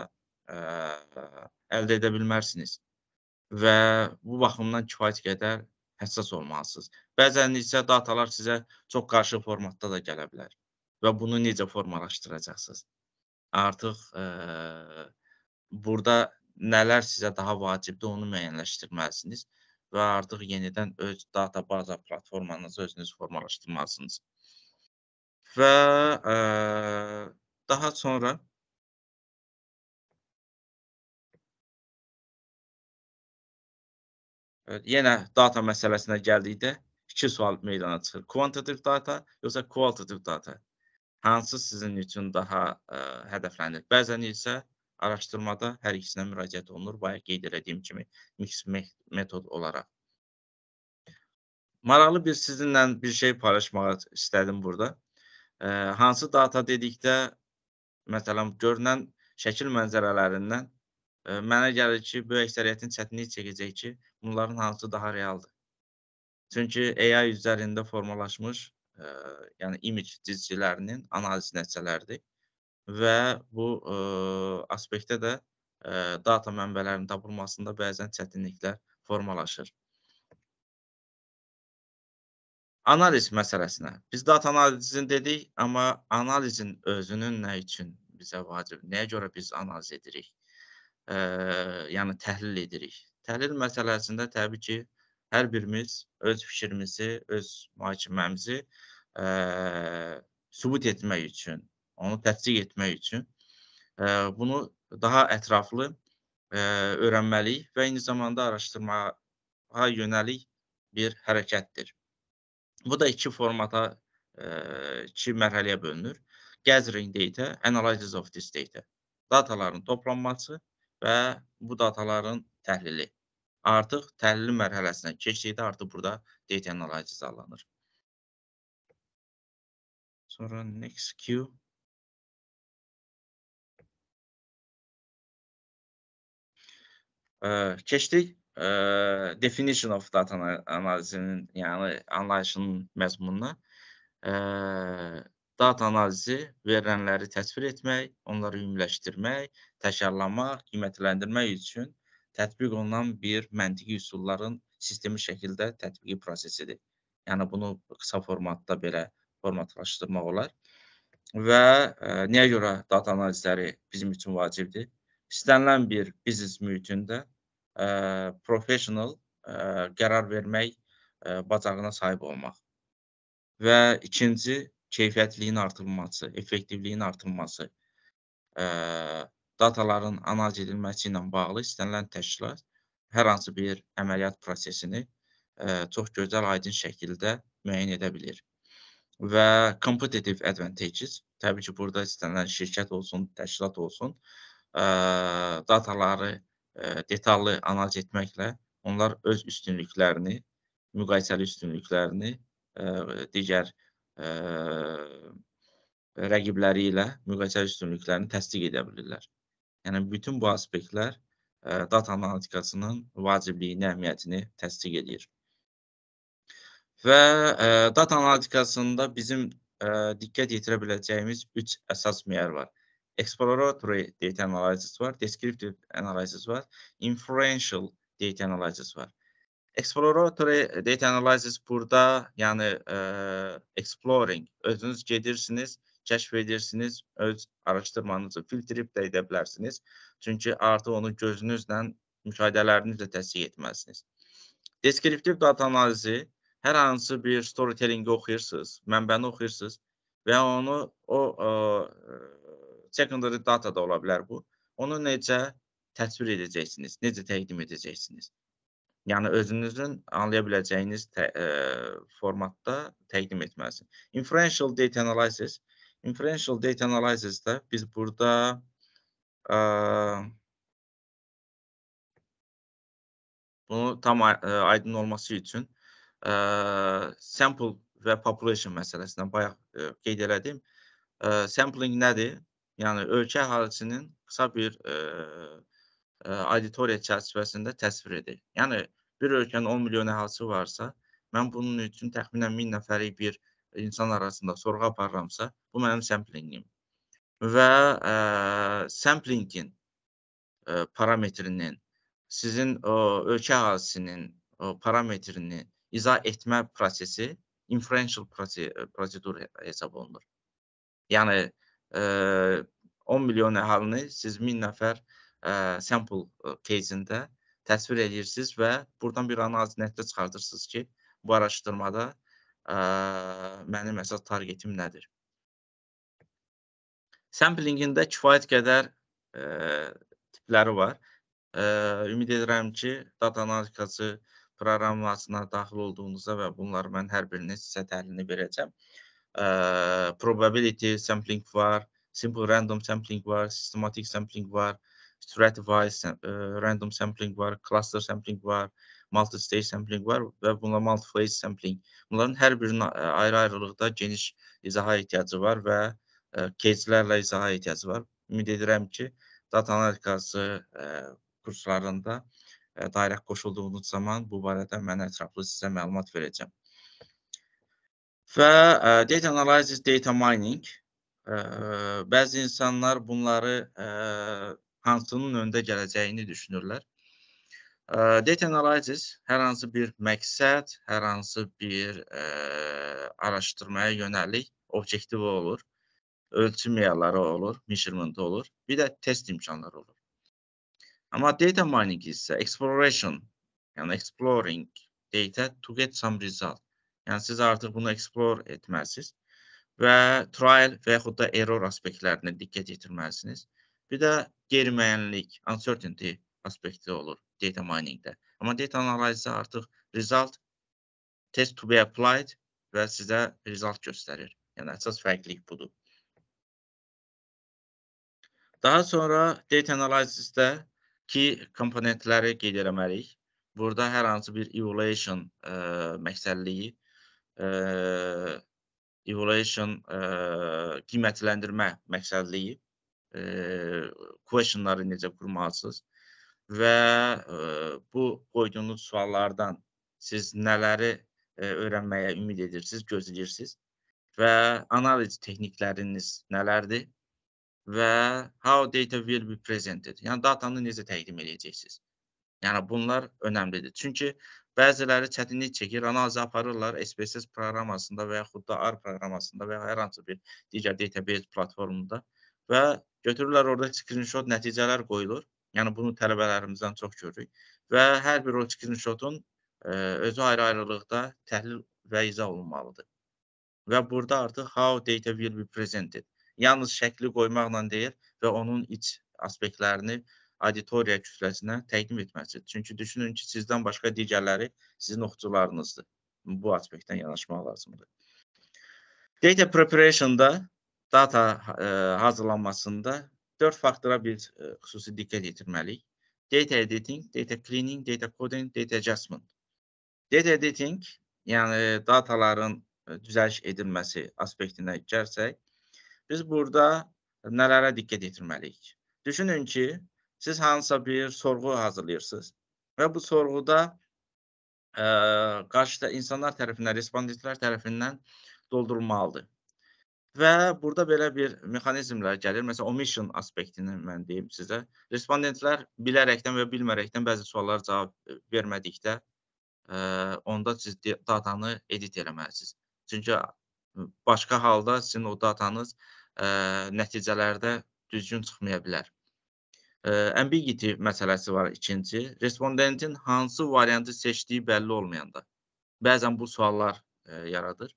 əldə edə bilmərsiniz və bu baxımdan kifayət qədər həssas olmalısınız. Bəzən isə datalar sizə çox qarışıq formatda da gələ bilər və bunu necə formalaşdıracaqsınız? Artıq burada nələr sizə daha vacibdir, onu müəyyənləşdirməlisiniz və artıq yenidən öz databaza platformanızı özünüz formalaşdırmalısınız. Və daha sonra yenə data məsələsinə gəldikdə iki sual meydana çıxır. Quantitative data yoxsa qualitative data? Hansı sizin üçün daha hədəflənir? Bəzən isə araşdırmada hər ikisinə müraciət olunur, bayaq qeyd etdiyim kimi mix metod olaraq. Maraqlı sizinlə bir şey paylaşmaq istədim burada. Hansı data dedikdə, məsələn, görünən şəkil mənzərələrindən mənə gəlir ki, bu əksəriyyətin çətinlik çəkəcək ki, bunların hansı daha realdır. Çünki AI üzərində formalaşmış, yəni image cizgilərinin analiz nəticələridir və bu aspektdə də data mənbələrinin tapılmasında bəzən çətinliklər formalaşır. Analiz məsələsinə. Biz data analizini dedik, amma analizin özünün nə üçün bizə vacib? Nəyə görə biz analiz edirik? Yəni təhlil edirik. Təhlil məsələsində təbii ki, hər birimiz öz fikrimizi, öz mühakiməmizi sübut etmək üçün, onu təsdiq etmək üçün bunu daha ətraflı öyrənməliyik və eyni zamanda araşdırmağa yönəlik bir hərəkətdir. Bu da iki formata, iki mərhələyə bölünür. Gathering data, analysis of this data. Dataların toplanması və bu dataların təhlili. Artıq təhlil mərhələsinə keçdikdə artıq burada data analysis alınır. Sonra next Q. Keçdik definition of data analizinin, yəni anlayışının məzmununa. Data analizi verilənləri təsvir etmək, onları ümumiləşdirmək, təkrarlamaq, qiymətləndirmək üçün tətbiq olunan bir məntiqi üsulların sistemi şəkildə tətbiqi prosesidir. Yəni bunu qısa formatda belə formatlaşdırmaq olar. Və niyə görə data analizləri bizim üçün vacibdir? İstənilən bir biznes mühitində professional qərar vermək bacarığına sahib olmaq. Və ikinci, keyfiyyətliyin artırılması, effektivliyin artırılması, dataların analiz edilməsi ilə bağlı istənilən təşkilat hər hansı bir əməliyyat prosesini çox gözəl, aydın şəkildə müəyyən edə bilir. Və competitive advantages, təbii ki, burada istənilən şirkət olsun, təşkilat olsun, dataları detallı analiz etməklə onlar öz üstünlüklərini, müqayisəli üstünlüklərini digər rəqibləri ilə müqayisəli üstünlüklərini təsdiq edə bilirlər. Yəni, bütün bu aspektlər data analitikasının vacibliyini, əhəmiyyətini təsdiq edir. Və data analitikasında bizim diqqət yetirə biləcəyimiz 3 əsas meyar var. Exploratory data analysis var, descriptive analysis var, inferential data analysis var. Exploratory data analysis burada, yəni exploring, özünüz gedirsiniz, kəşf edirsiniz, öz araşdırmanızı filtrib də edə bilərsiniz. Çünki artıq onu gözünüzlə, müşahidələrinizlə təsdiq etməlisiniz. Descriptive data analizi, hər hansı bir storytellingi oxuyursunuz, mənbəni oxuyursunuz və onu secondary data da ola bilər bu. Onu necə təsvir edəcəksiniz, necə təqdim edəcəksiniz? Yəni, özünüzün anlaya biləcəyiniz formatda təqdim etməlisiniz. Inferential data analysis. Inferential data analysisdə biz burada bunu tam aydın olması üçün sample və population məsələsindən bayaq qeyd elədim. Sampling nədir? Yəni, ölkə əhalisinin qısa bir auditoriya çərçivəsində təsvir edir. Yəni, bir ölkənin 10 milyon əhalisi varsa, mən bunun üçün təxminən 1000 nəfərlik bir insan arasında sorğu aparıramsa, bu mənim samplingim. Və samplingin parametrinin, sizin ölkə əhalisinin parametrini izah etmə prosesi inferential prosedur hesab olunur. Yəni, 10 milyon əhalini siz 1000 nəfər sample case'ində təsvir edirsiniz və buradan bir analiz nəticə çıxardırsınız ki, bu araşdırmada mənim əsas targetim nədir? Samplingində kifayət qədər tipləri var. Ümid edirəm ki, data analitikası proqramlasına daxil olduğunuzda və bunları mən hər birini sizə təhlilini verəcəm. Probability sampling var, simple random sampling var, systematic sampling var, stratifized random sampling var, cluster sampling var, multi-stage sampling var və bunlar multi-phase sampling. Bunların hər birinin ayrı-ayrılıqda geniş izaha ehtiyacı var və case'lərlə izaha ehtiyacı var. Ümid edirəm ki, data analitikası kurslarında dairə qoşulduğunuz zaman bu barədə mən ətraflı sizə məlumat verəcəm. Və data analysis, data mining. Bəzi insanlar bunları hansının öndə gələcəyini düşünürlər. Data analysis hər hansı bir məqsəd, hər hansı bir araşdırmaya yönəlik objektivi olur, ölçü meyarları olur, measurement olur, bir də test imkanları olur. Amma data mining isə exploration, yəni exploring data to get some result. Yəni siz artıq bunu explore etməlisiniz və trial və yaxud da error aspektlərinə diqqət yetirməlisiniz. Bir də qeyri-müəyyənlik, uncertainty aspekti olur data miningdə. Amma data analizdə artıq result, test to be applied və sizə result göstərir. Yəni əsas fərqlilik budur. Daha sonra data analyzisdə ki komponentləri qeyd eləməliyik. Burada hər hansı bir evaluation məqsədliyi, evaluation qiymətləndirmə məqsədliyi, questionları necə qurmalısınız və bu qoyduğunuz suallardan siz nələri öyrənməyə ümid edirsiniz, gözləyirsiniz və analiz texnikləriniz nələrdir və how data will be presented, yəni datanı necə təqdim edəcəksiniz. Yəni bunlar önəmlidir. Çünki bəziləri çətinlik çəkir, analizi aparırlar SPSS proqramasında və yaxud da R proqramasında və ya hər hansı bir digər database platformunda və götürürlər orada screenshot nəticələr qoyulur. Yəni bunu tələbələrimizdən çox görürük və hər bir o screenshotun özü ayrı-ayrılıqda təhlil və izah olunmalıdır. Və burada artıq how data will be presented. Yalnız şəkli qoymaqla deyil və onun iç aspektlərini auditoriya kütləsinə təqdim etməsidir. Çünki düşünün ki, sizdən başqa digərləri sizin oxucularınızdır. Bu aspektdən yanaşmaq lazımdır. Data preparation'da, data hazırlanmasında 4 faktora biz xüsusi diqqət yetirməliyik. Data editing, data cleaning, data coding, data adjustment. Data editing, yəni dataların düzəliş edilməsi aspektinə gərsək, biz burada nələrə diqqət yetirməliyik? Düşünün ki, siz hansısa bir sorğu hazırlayırsınız və bu sorğuda qarşıda insanlar tərəfindən, respondentlər tərəfindən doldurulmalıdır. Və burada belə bir mexanizmlər gəlir. Məsələn, omission aspektini mən deyim sizə. Respondentlər bilərəkdən və bilmərəkdən bəzi suallara cavab vermədikdə, onda siz datanı edit eləməlisiniz. Çünki başqa halda sizin o datanız nəticələrdə düzgün çıxmaya bilər. Ambiguity məsələsi var ikinci. Respondentin hansı variantı seçdiyi bəlli olmayanda. Bəzən bu suallar yaradır.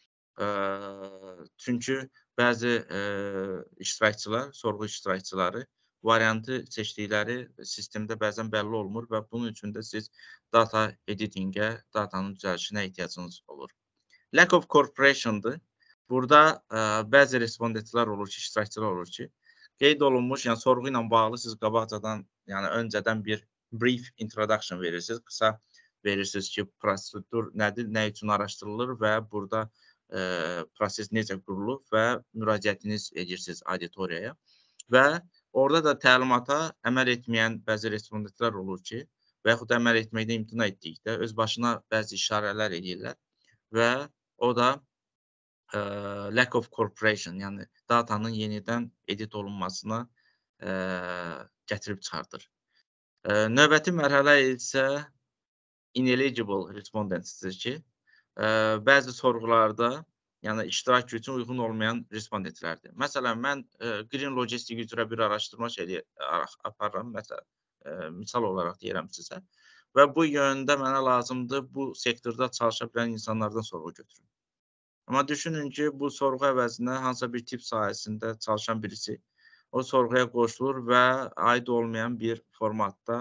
Çünki bəzi iştirakçılar, sorğu iştirakçıları variantı seçdikləri sistemdə bəzən bəlli olmur və bunun üçün də siz data editingə, datanın düzəlişinə ehtiyacınız olur. Lack of corporation'dır. Burada bəzi respondentlər olur ki, iştirakçılar olur ki, qeyd olunmuş, yəni sorğu ilə bağlı siz qabaqcadan, yəni öncədən bir brief introduction verirsiniz, qısa verirsiniz ki, prosedur nədir, nə üçün araşdırılır və burada proses necə qurulub və müraciətiniz edirsiniz auditoriyaya və orada da təlimata əməl etməyən bəzi respondentlər olur ki, və yaxud da əməl etməkdə imtina etdikdə öz başına bəzi işarələr edirlər və o da lack of corporation, yəni datanın yenidən edit olunmasına gətirib çıxardır. Növbəti mərhələ isə ineligible respondents-dir ki, bəzi sorğularda, yəni iştirak üçün uyğun olmayan respondentlərdir. Məsələn, mən Green Logistik üzrə bir araşdırma aparıram, misal olaraq deyirəm sizə və bu yöndə mənə lazımdır bu sektorda çalışa bilən insanlardan sorğu götürün. Amma düşünün ki, bu sorğu əvəzinə hansısa bir tip sahəsində çalışan birisi o sorğuya qoşulur və aid olmayan bir formatda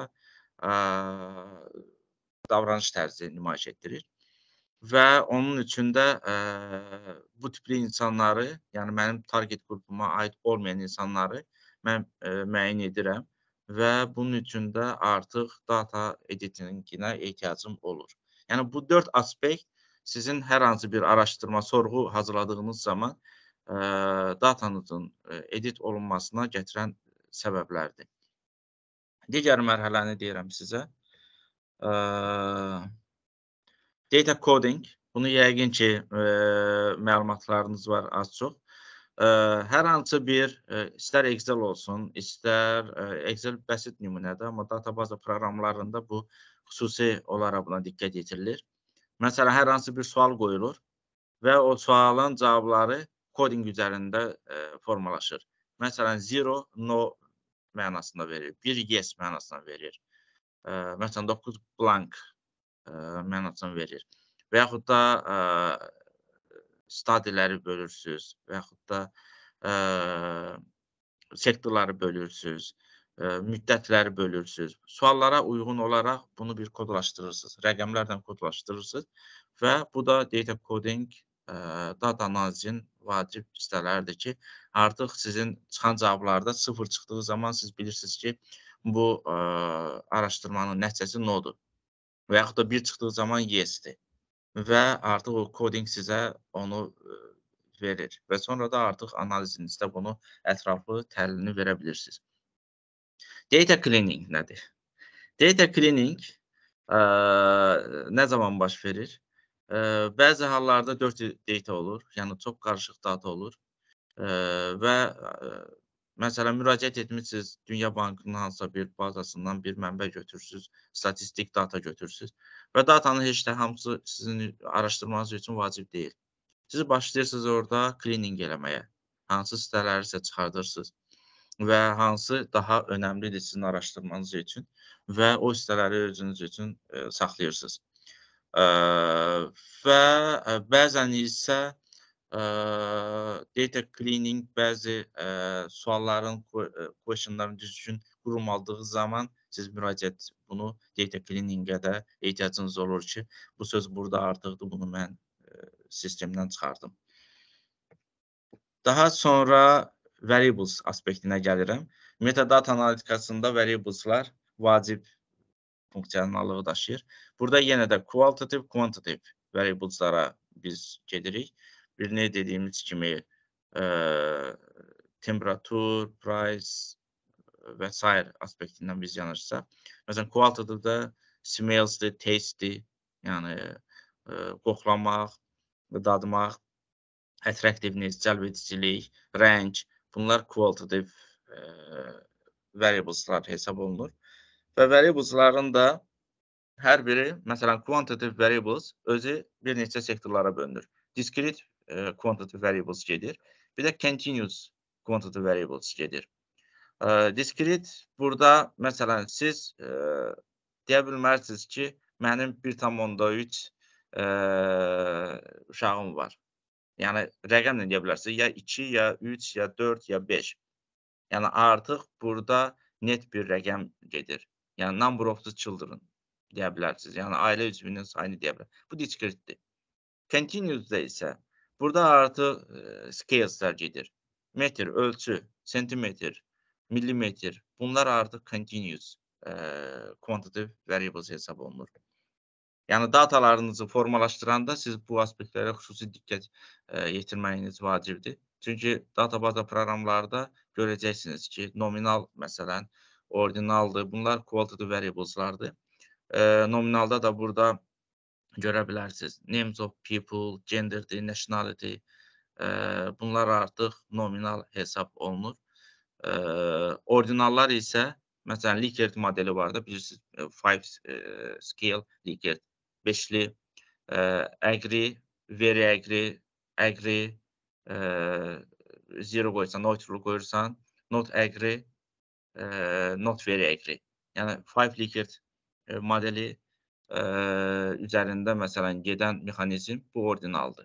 davranış tərzi nümayiş etdirir. Və onun üçün də bu tipli insanları, yəni mənim target qrupuma aid olmayan insanları mən müəyyən edirəm və bunun üçün də artıq data editinginə ehtiyacım olur. Yəni bu 4 aspekt sizin hər hansı bir araşdırma, sorğu hazırladığınız zaman datanızın edit olunmasına gətirən səbəblərdir. Digər mərhələni deyirəm sizə. Data coding. Bunu yəqin ki, məlumatlarınız var az çox. Hər hansı bir, istər Excel olsun, istər Excel bəsit nümunədir, amma databaza proqramlarında bu xüsusi olaraq buna diqqət yetirilir. Məsələn, hər hansı bir sual qoyulur və o sualın cavabları kodinq üzərində formalaşır. Məsələn, 0, no mənasında verir, 1 yes mənasına verir. Məsələn, 9 blank mənasını verir. Və yaxud da stadiləri bölürsünüz və yaxud da sektorları bölürsünüz, müddətləri bölürsünüz. Suallara uyğun olaraq bunu bir kodlaşdırırsınız, rəqəmlərlə kodlaşdırırsınız və bu da data coding, data analizin vacib hissələridir ki, artıq sizin çıxan cavablarda 0 çıxdığı zaman siz bilirsiniz ki, bu araşdırmanın nəticəsi nodur və yaxud da 1 çıxdığı zaman yes-dir və artıq o coding sizə onu verir və sonra da artıq analizinizdə bunu ətraflı təhlilini verə bilirsiniz. Data cleaning nədir? Data cleaning nə zaman baş verir? Bəzi hallarda 4 data olur, yəni çox qarışıq data olur və məsələn, müraciət etmişsiniz, Dünya Bankının hansısa bir bazasından bir mənbə götürürsünüz, statistik data götürürsünüz və datanın heç də hamısı sizin araşdırmanız üçün vacib deyil. Siz başlayırsınız orada cleaning eləməyə, hansı sitələri isə çıxardırsınız və hansı daha önəmlidir sizin araşdırmanız üçün və o sitələri özünüz üçün saxlayırsınız. Və bəzən isə data cleaning bəzi sualların, questionların düzgün qurulmadığı zaman siz müraciət bunu data cleaningə də ehtiyacınız olur ki, bu söz burada artıqdır, bunu mən sistemdən çıxardım. Daha sonra variables aspektinə gəlirəm. Metadata analitikasında variableslar vacib funksionallığı daşıyır. Burada yenə də qualitative, quantitative variableslara biz gedirik. Birini dediyimiz kimi temperatur, price və s. aspektindən biz yanaşsaq. Məsələn, qualitative-də smells-dir, taste-dir, yəni qoxlamaq, dadmaq, attractiveness, cəlbedicilik, rəng, bunlar qualitative variableslar hesab olunur. Və variablesların da hər biri, məsələn, quantitative variables özü bir neçə sektorlara bölünür. Discrete quantitative variables gedir. Bir də continuous quantitative variables gedir. Discrete burada, məsələn, siz deyə bilmərsiniz ki, mənim 1,3 uşağım var. Yəni, rəqəmlə deyə bilərsiniz, ya 2, ya 3, ya 4, ya 5. Yəni, artıq burada net bir rəqəm gedir. Yəni, number of the children deyə bilərsiniz. Yəni, ailə üzvünün sayını deyə bilərsiniz. Bu discrete-dir. Continuous-da isə burada artıq scaleslər gedir. Metr, ölçü, sentimetr, millimetr. Bunlar artıq continuous quantitative variables hesab olunur. Yəni, datalarınızı formalaşdıranda siz bu aspektlərə xüsusi diqqət yetirməyiniz vacibdir. Çünki databaza proqramlarda görəcəksiniz ki, nominal, məsələn, ordinaldır. Bunlar qualitative variableslardır. Nominalda da burada görə bilərsiniz. Names of people, genderdir, nationality. Bunlar artıq nominal hesab olunur. Ordinallar isə, məsələn, Likert modeli var da, bilirsiniz, 5 scale Likert, 5'li, agree, very agree, agree, 0 qoysan, neutral qoyursan, not agree, not very agree. Yəni, 5 Likert modeli üzərində, məsələn, gedən mexanizm bu ordinaldır.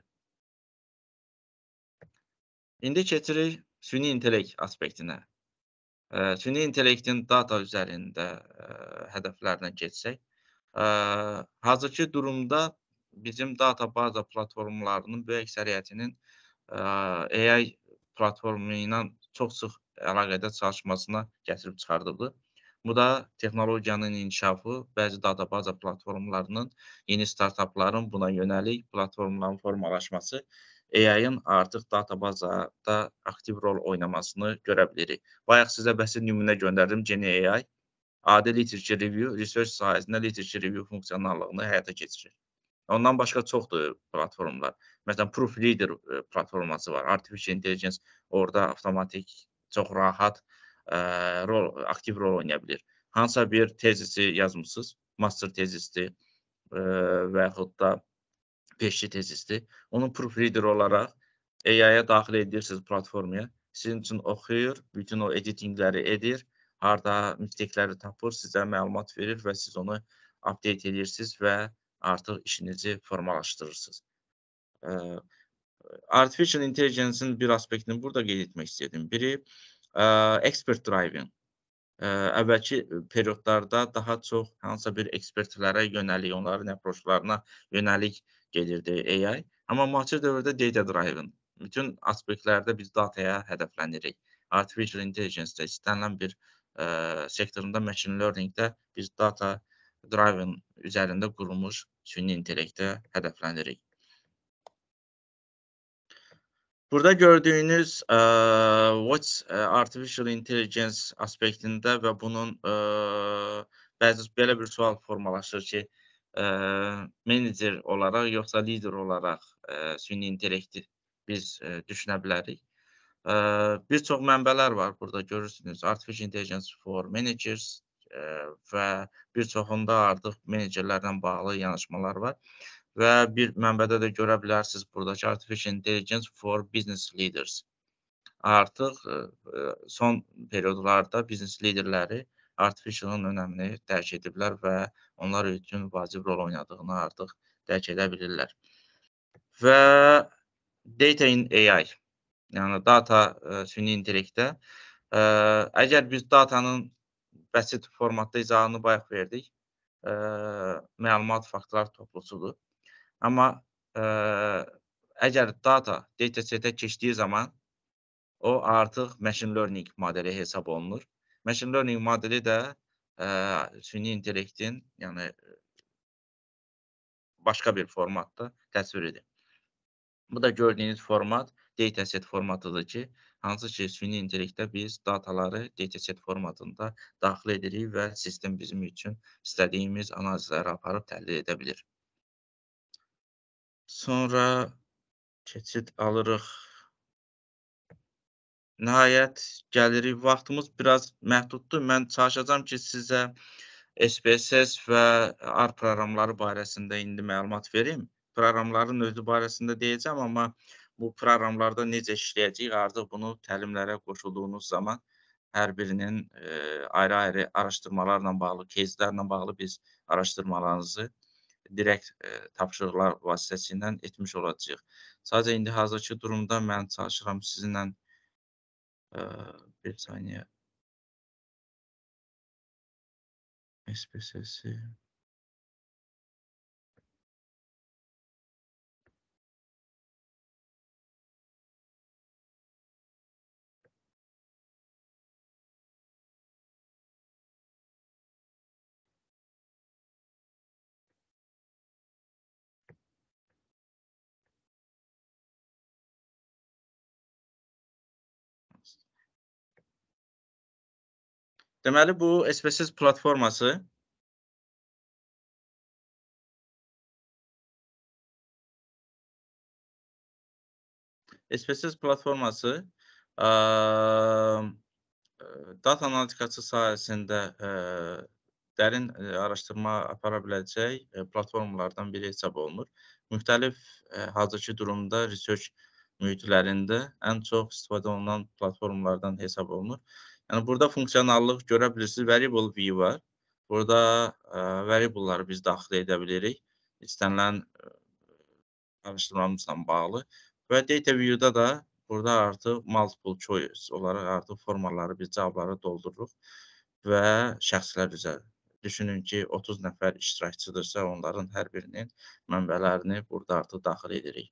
İndi keçirik süni intellekt aspektinə. Süni intellektin data üzərində hədəflərdən keçsək, hazırki durumda bizim data baza platformlarının böyük əksəriyyətinin AI platformu ilə çox sıx əlaqədə çalışmasına gətirib çıxardıbdır. Bu da texnologiyanın inkişafı, bəzi data baza platformlarının, yeni startapların buna yönəlik platformların formalaşması AI-ın artıq data bazada aktiv rol oynamasını görə bilirik. Bayaq sizə bəsit nümunə göndərdim, GenAI, adi literature review, research sahəsində literature review funksionallığını həyata keçirir. Ondan başqa çoxdur platformlar. Məsələn, Proofreader platforması var. Artificial Intelligence orada avtomatik, çox rahat aktiv rol oynaya bilir. Hansısa bir tezisi yazmısınız, master tezisdir və yaxud da PhD tezisdir. Onu proofreader olaraq AI-ya daxil edirsiniz platformaya. Sizin üçün oxuyur, bütün o editingləri edir, harda mistekləri tapır, sizə məlumat verir və siz onu update edirsiniz və artıq işinizi formalaşdırırsınız. Artificial Intelligence-in bir aspektini burada qeyd etmək istədim. Biri, expert driving. Əvvəlki periodlarda daha çox hansısa bir ekspertlərə yönəlik, onların approachlarına yönəlik gedirdi AI. Amma müasir dövrdə data driven. Bütün aspektlərdə biz dataya hədəflənirik. Artificial Intelligence-də istənilən bir sektorunda, machine learning-də biz data driven üzərində qurulmuş süni intellektə hədəflənirik. Burada gördüyünüz What's Artificial Intelligence aspektində və bunun bəzi belə bir sual formalaşır ki, menecer olaraq yoxsa lider olaraq süni intellekti biz düşünə bilərik. Bir çox mənbələr var burada görürsünüz. Artificial Intelligence for Managers və bir çoxunda artıq menecerlərlə bağlı yanaşmalar var. Və bir mənbədə də görə bilərsiniz buradakı Artificial Intelligence for Business Leaders. Artıq son periodlarda biznes liderləri Artificial'ın önəmini dərk ediblər və onlar üçün vacib rol oynadığını artıq dərk edə bilirlər. Və Data in AI, yəni data süni intellektdə, əgər biz datanın bəsit formatda izahını bayaq verdik, məlumat faktlar toplusudur. Amma əgər data setə keçdiyi zaman o artıq machine learning modeli hesab olunur. Machine learning modeli də süni intellektin, yəni başqa bir formatda təsviridir. Bu da gördüyünüz format dataset formatıdır ki, hansı ki süni intellektdə biz dataları dataset formatında daxil edirik və sistem bizim üçün istədiyimiz analizləri aparıb təhlil edə bilir. Sonra keçid alırıq. Nəhayət gəlirik. Vaxtımız biraz məhduddur. Mən çalışacağam ki, sizə SPSS və R proqramları barəsində indi məlumat verim. Proqramların özü barəsində deyəcəm, amma bu proqramlarda necə işləyəcəyik, artıq bunu təlimlərə qoşulduğunuz zaman hər birinin ayrı-ayrı araşdırmalarla bağlı, caselərlə bağlı biz araşdırmalarınızı direkt tapşırıqlar vasitəsilə etmiş olacağıq. Sadəcə indi hazırki durumda mən çalışıram sizinlə bir saniyə SPSS-i Deməli, bu SPSS platforması data analitikası sahəsində dərin araşdırma apara biləcək platformalardan biri hesab olunur. Müxtəlif hazırki durumda research mühitlərində ən çox istifadə olunan platformalardan hesab olunur. Yəni, burada funksionallıq görə bilirsiniz, variable view var. Burada variable'ları biz daxil edə bilirik. İstənilən araşdırmamızla bağlı. Və data view-da da burada artıq multiple choice olaraq artıq formaları biz cavabları doldururuq və şəxslər üzrə. Düşünün ki, 30 nəfər iştirakçıdırsa, onların hər birinin mənbələrini burada artıq daxil edirik.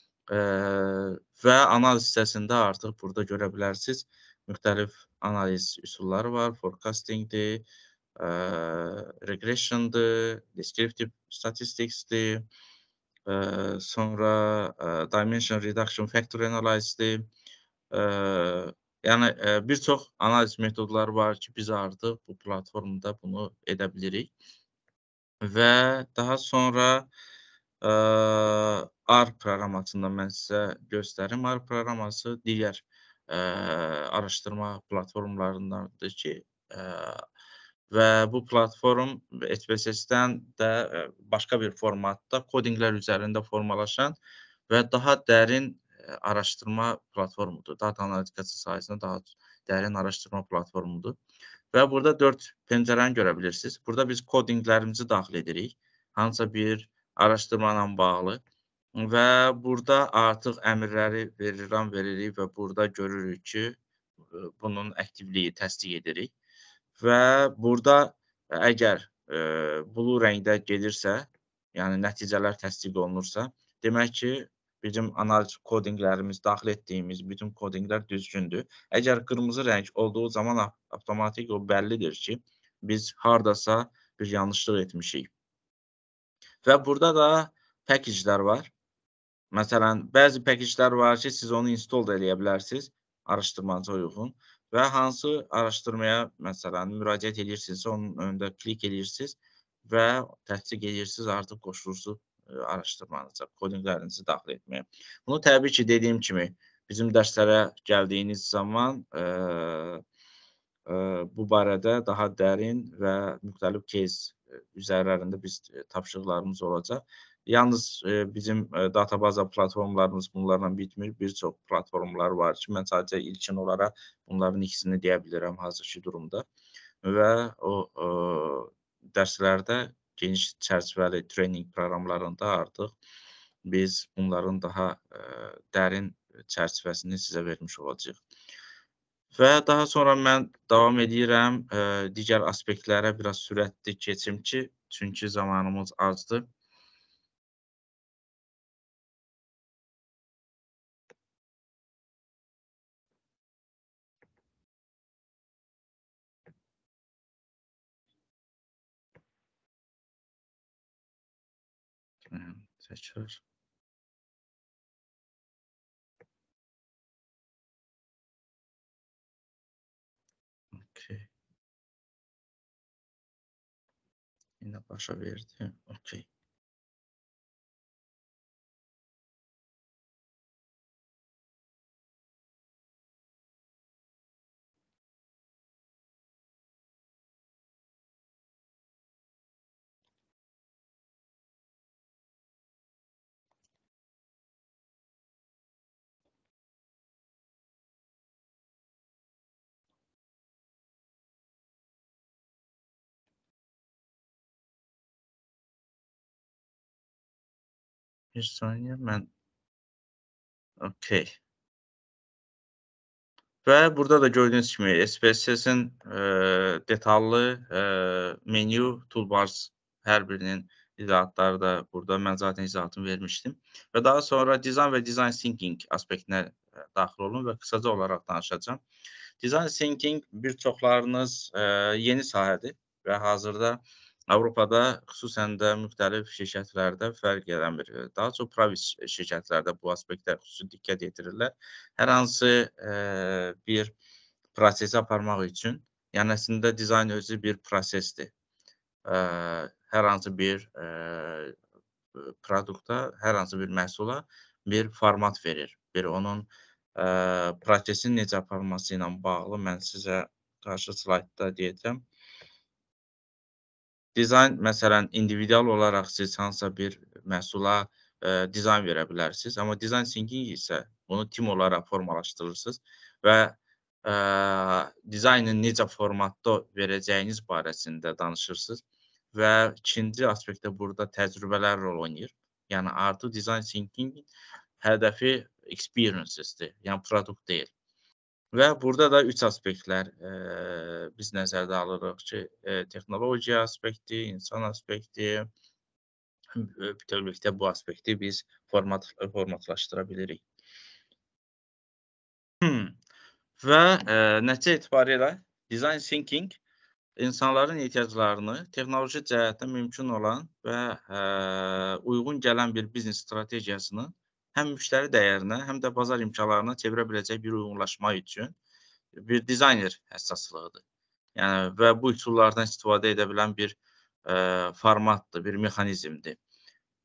Və analiz hissəsində artıq burada görə bilərsiniz, müxtəlif analiz üsulları var, forecastingdir, regressiondır, descriptive statisticsdir, sonra dimension reduction factor analyzdir. Yəni, bir çox analiz metodları var ki, biz artıq bu platformada bunu edə bilirik. Və daha sonra R proqrammasından mən sizə göstərim. R proqramması digər araşdırma platformlarındandır ki, və bu platform SPSS-dən də başqa bir formatda kodinqlər üzərində formalaşan və daha dərin araşdırma platformudur. Data analitikası sahəsində daha dərin araşdırma platformudur. Və burada 4 pəncərəni görə bilirsiniz. Burada biz kodinqlərimizi daxil edirik. Hansısa bir araşdırma ilə bağlı və burada artıq əmrləri veririk və burada görürük ki, bunun aktivliyi təsdiq edirik. Və burada əgər blue rəngdə gedirsə, yəni nəticələr təsdiq olunursa, demək ki, bizim analiz kodinqlərimiz, daxil etdiyimiz bütün kodinqlər düzgündür. Əgər qırmızı rəng olduğu zaman avtomatik o bəllidir ki, biz hardasa bir yanlışlıq etmişik. Və burada da package-lər var. Məsələn, bəzi package-lər var ki, siz onu install da eləyə bilərsiniz araşdırmanıza uyğun və hansı araşdırmaya məsələn müraciət edirsinizsə, onun önündə klik edirsiniz və təsdiq edirsiniz, artıq qoşulursunuz araşdırmanıza, kodinqlərinizi daxil etməyə. Bunu təbii ki, dediyim kimi, bizim dərslərə gəldiyiniz zaman bu barədə daha dərin və müxtəlif case üzərlərində biz tapşırıqlarımız olacaq. Yalnız bizim databaza platformlarımız bunlarla bitmir. Bir çox platformlar var ki, mən sadəcə ilkin olaraq bunların ikisini deyə bilirəm hazırki durumda. Və o dərslərdə geniş çərçivəli trening proqramlarında artıq biz bunların daha dərin çərçivəsini sizə vermiş olacağıq. Və daha sonra mən davam edirəm digər aspektlərə biraz sürətli keçim ki, çünki zamanımız azdır. Təkrar. Okay. Yine başa verdi. Okay. Bir saniye mən okay. Və burada da gördüyünüz kimi SPSS-in detallı menü, toolbars hər birinin izahatları da burada. Mən zaten izahatını vermişdim. Və daha sonra design və design thinking aspektinə daxil olun və qısaca olaraq danışacağım. Design thinking bir çoxlarınız yeni sahədir və hazırda Avropada xüsusən də müxtəlif şirkətlərdə fərq yaranmır. Daha çox private şirkətlərdə bu aspektlər xüsusi diqqət yetirirlər. Hər hansı bir prosesi aparmaq üçün, yəni əslində dizayn özü bir prosesdir. Hər hansı bir produkta, hər hansı bir məhsula bir format verir. Bir onun prosesin necə aparılması ilə bağlı mən sizə qarşı slaydda deyəcəm. Dizayn, məsələn, individual olaraq siz hansısa bir məhsula dizayn verə bilərsiniz. Amma dizayn thinking isə bunu tim olaraq formalaşdırırsınız və dizaynı necə formatda verəcəyiniz barəsində danışırsınız. Və ikinci aspektdə burada təcrübələr rol oynayır. Yəni, artıq dizayn thinking hədəfi experiencesdir, yəni produkt deyil. Və burada da 3 aspektlər biz nəzərdə alırıq ki, texnologiya aspekti, insan aspekti, bütövlükdə bu aspekti biz formatlaşdıra bilirik. Və nəticə etibarilə design thinking insanların ehtiyaclarını texnoloji cəhətdən mümkün olan və uyğun gələn bir biznes strategiyasını həm müştəri dəyərinə, həm də bazar imkanlarına çevirə biləcək bir uyğunlaşma üçün bir dizayner həssaslığıdır. Yəni, və bu üsullardan istifadə edə bilən bir formatdır, bir mexanizmdir.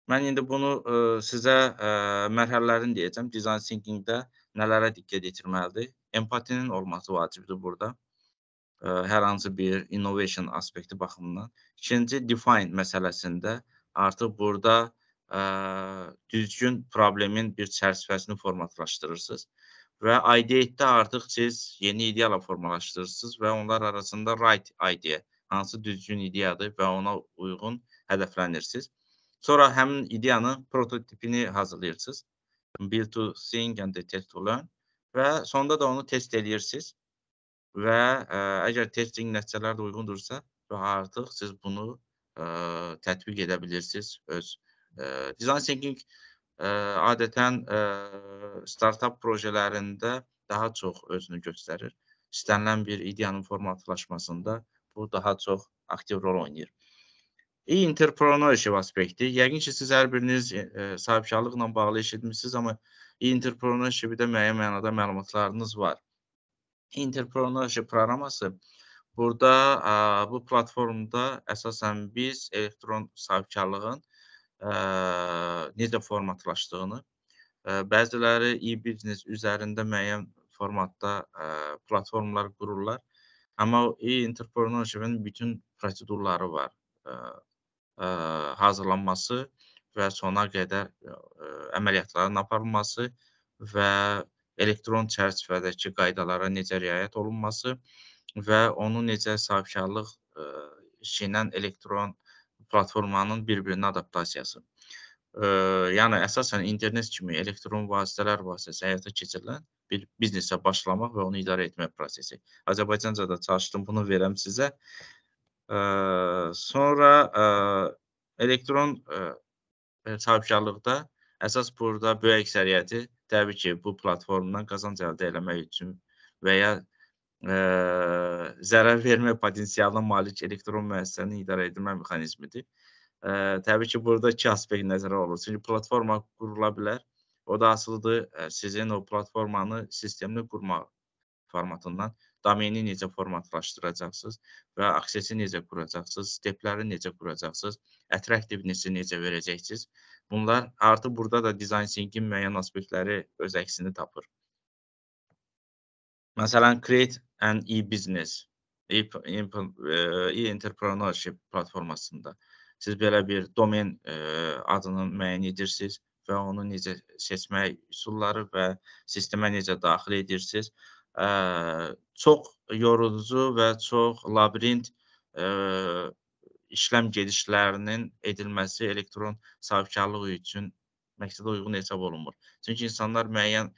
Mən indi bunu sizə mərhələlərini deyəcəm. Design thinkingdə nələrə diqqət yetirməlidir? Empatinin olması vacibdir burada. Hər hansı bir innovation aspekti baxımından. İkinci, define məsələsində artıq burada düzgün problemin bir çərçivəsini formatlaşdırırsınız və ideatedə artıq siz yeni ideyalar formalaşdırırsınız və onlar arasında right idea, hansı düzgün ideyadır və ona uyğun hədəflənirsiniz. Sonra həmin ideyanın prototipini hazırlayırsınız. Build to think and test to learn və sonda da onu test edirsiniz. Və əgər testing nəticələri də uyğundursa və artıq siz bunu tətbiq edə bilirsiniz öz design thinking adətən startup projelərində daha çox özünü göstərir. İstənilən bir ideyanın formatlaşmasında bu daha çox aktiv rol oynayır. E-entrepreneurship aspekti. Yəqin ki, siz hər biriniz sahibkarlıqla bağlı eşitmişsiniz, amma e-entrepreneurship-də müəyyən mənada məlumatlarınız var. Entrepreneurship proqraması burada bu platformda əsasən biz elektron sahibkarlığın necə formatlaşdığını, bəziləri e-biznes üzərində müəyyən formatda platformlar qururlar. Amma e-entrepreneurship-in bütün prosedurları var. Hazırlanması və sona qədər əməliyyatların aparılması və elektron çərçivədəki qaydalara necə riayət olunması və onu necə sahibkarlıq işi ilə elektron platformanın bir-birinə adaptasiyası. Yəni, əsasən internet kimi elektron vasitələr vasitəsilə həyata keçirilən bir biznesə başlamaq və onu idarə etmək prosesi. Azərbaycanca da çalışdım, bunu verəm sizə. Sonra elektron sahibkarlıqda əsas burada böyük əksəriyyəti təbii ki, bu platformdan qazanc əldə eləmək üçün və ya zərər vermə potensialına malik elektron müəssisənin idarə edilmə mexanizmidir. Təbii ki, burada iki aspekt nəzərə alınır. Çünki platforma qurula bilər. O da asılıdır sizin o platformanı sistemli qurmaq formatından, domeni necə formatlaşdıracaqsınız və aksesi necə quracaqsınız, stepləri necə quracaqsınız, attractiveness-i necə verəcəksiniz. Bunlar artıq burada da design thinking müəyyən aspektləri öz əksini tapır. Məsələn, create an e-business, e-entrepreneurship platformasında siz belə bir domen adını müəyyən edirsiniz və onu necə seçmək üsulları və sistemə necə daxil edirsiniz. Çox yorucu və çox labirint işləm gedişlərinin edilməsi elektron sahibkarlıq üçün məqsədə uyğun hesab olunmur. Çünki insanlar müəyyən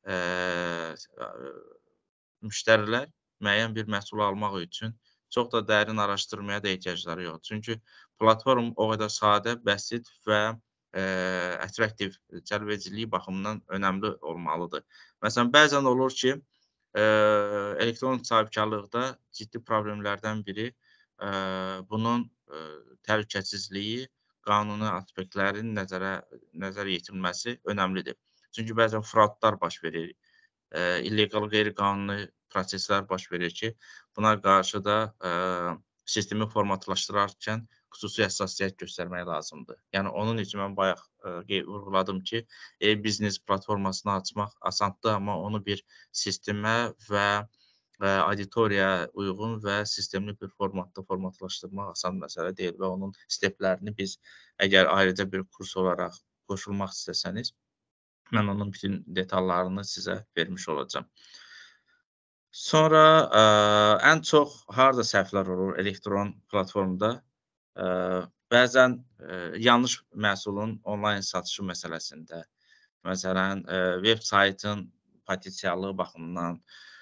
müştərilər müəyyən bir məhsul almaq üçün çox da dərin araşdırmaya da ehtiyacları yoxdur. Çünki platform o qədər sadə, bəsit və atraktiv, cəlbediciliyi baxımından önəmli olmalıdır. Məsələn, bəzən olur ki, elektron sahibkarlıqda ciddi problemlərdən biri bunun təhlükəsizliyi, qanuni aspektlərin nəzərə yetirilməsi önəmlidir. Çünki bəzən fraudlar baş verir, illegal, qeyri-qanuni proseslər baş verir ki, buna qarşı da sistemi formatlaşdırarkən xüsusi həssasiyyət göstərmək lazımdır. Yəni, onun üçün mən bayaq vurğuladım ki, e-biznes platformasını açmaq asandır, amma onu bir sistemə və auditoriyaya uyğun və sistemli bir formatda formatlaşdırmaq asan məsələ deyil və onun steplərini biz əgər ayrıca bir kurs olaraq qoşulmaq istəsəniz, mən onun bütün detallarını sizə vermiş olacağam. Sonra ən çox harda səhvlər olur elektron platformda? Bəzən yanlış məhsulun onlayn satışı məsələsində, məsələn, veb saytın potensialı baxımından,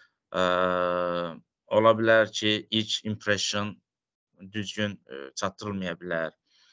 ola bilər ki, ilk impression düzgün çatdırılmaya bilər.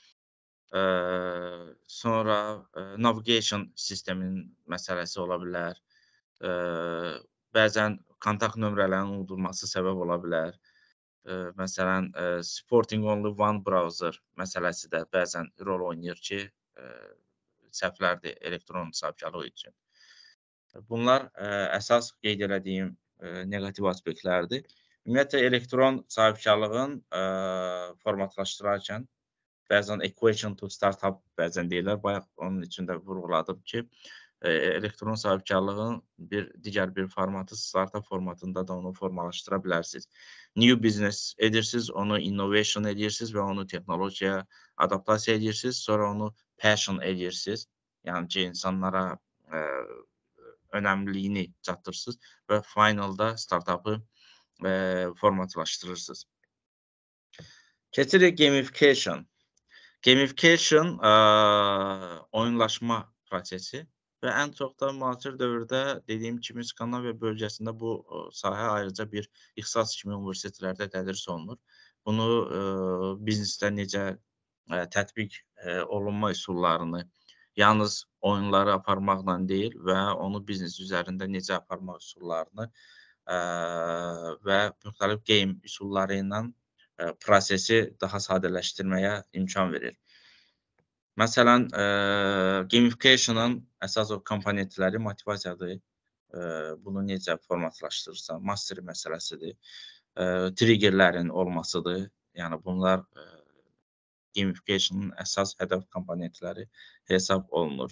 Sonra navigation sisteminin məsələsi ola bilər. Bəzən kontakt nömrələrinin unudulması səbəb ola bilər. Məsələn, supporting only one browser məsələsi də bəzən rol oynayır ki, səhvlərdir elektron sahibkarlıq üçün. Bunlar əsas qeyd elədiyim neqativ aspektlərdir. Ümumiyyətlə, elektron sahibkarlığın formatlaşdırarkən bəzən equation to startup bəzən deyirlər. Bayaq onun üçün də vurğuladım ki, elektron sahibkarlığın digər bir formatı startup formatında da onu formalaşdıra bilərsiniz. New business edirsiniz, onu innovation edirsiniz və onu texnologiyaya adaptasiya edirsiniz, sonra onu passion edirsiniz. Yəni ki, insanlara önəmliliyini çatdırırsınız və finalda startupı formatlaşdırırsınız. Keçirik gamification. Gamification oyunlaşma prosesi və ən çox da müasir dövrdə dediyim kimi Skandinaviya bölgəsində bu sahə ayrıca bir ixtisas kimi universitetlərdə tədris olunur. Bunu biznesdə necə tətbiq olunma üsullarını yalnız oyunları aparmaqla deyil və onu biznes üzərində necə aparmaq üsullarını və müxtəlif game üsulları ilə prosesi daha sadələşdirməyə imkan verir. Məsələn, gamification'ın əsas komponentləri motivasiyadır. Bunu necə formatlaşdırırsan, mastery məsələsidir. Triggerlərin olmasıdır. Yəni bunlar gamification'ın əsas hədəf komponentləri hesab olunur.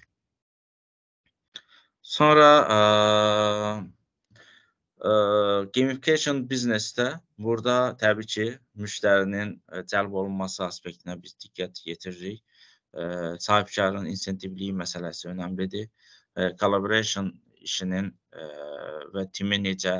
Sonra gamification biznesdə burada təbii ki, müştərinin cəlb olunması aspektinə biz diqqət yetiririk. Sahibkarın insentivliyi məsələsi önəmlidir. Collaboration işinin və timi necə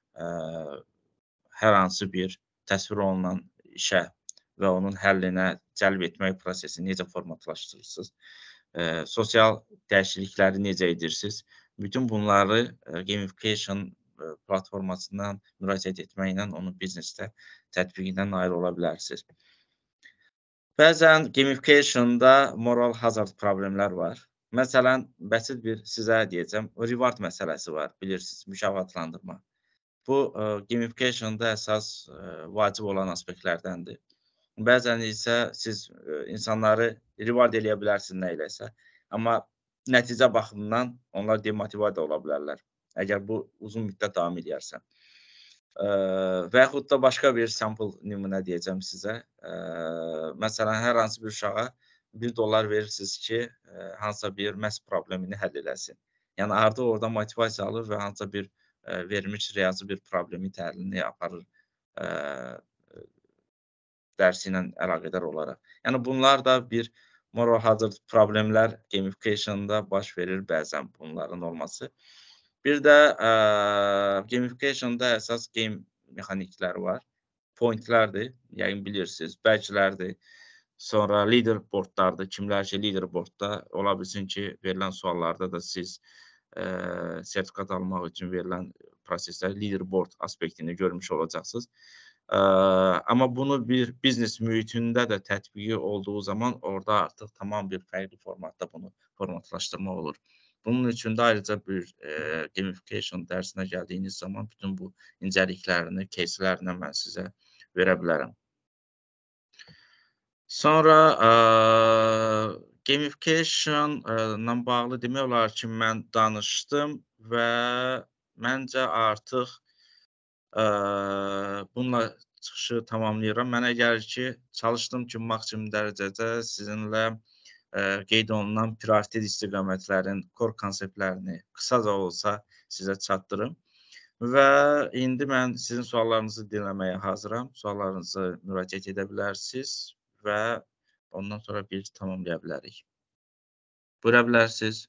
hər hansı bir təsvir olunan işə və onun həllinə cəlb etmək prosesini necə formatlaşdırırsınız? Sosial dəyişiklikləri necə edirsiniz? Bütün bunları gamification platformasından müraciət etməklə onun biznesdə tətbiqinə nail ola bilərsiniz. Bəzən gamification'da moral hazard problemlər var. Məsələn, bəsit bir sizə deyəcəm, reward məsələsi var, bilirsiniz, mükafatlandırma. Bu, gamification'da əsas vacib olan aspektlərdəndir. Bəzən isə siz insanları reward eləyə bilərsiniz nə iləsə, amma nəticə baxımından onlar demotivə də ola bilərlər, əgər bu uzun müddət davam edərsə. Və yaxud da başqa bir sample nümunə deyəcəm sizə. Məsələn, hər hansı bir uşağa $1 verirsiniz ki, hansısa bir məhz problemini həll eləsin. Yəni, artıq orada motivasiya alır və hansısa bir verilmiş riyazi bir problemi təhlilini aparır dərsi ilə əlaqədar olaraq. Yəni, bunlar da bir moral hazard problemlər gamification'da baş verir bəzən bunların olması. Bir də gamification'da əsas game mexanikləri var. Pointlərdir, yəqin bilirsiniz, badge'lərdir. Sonra leaderboardlardır. Kimlər ki, leaderboardda ola bilsin ki, verilən suallarda da siz sertifikat almaq üçün verilən prosesdə leaderboard aspektini görmüş olacaqsınız. Amma bunu bir biznes mühitində də tətbiqi olduğu zaman orada artıq tamam bir fərqli formatda bunu formatlaşdırma olur. Bunun üçün də ayrıca bir gamification dərsinə gəldiyiniz zaman bütün bu incəliklərini, case'lərini mən sizə verə bilərəm. Sonra gamification'la bağlı demək olar ki, mən danışdım və məncə artıq bununla çıxışı tamamlayıram. Mənə gəlir ki, çalışdım ki, maksimum dərəcədə sizinlə qeyd olunan prioritet istiqamətlərin core konseptlərini qısaca olsa sizə çatdırım. Və indi mən sizin suallarınızı dinləməyə hazıram. Suallarınızı müraciət edə bilərsiniz və ondan sonra bir tamamlaya bilərik. Buyura bilərsiniz.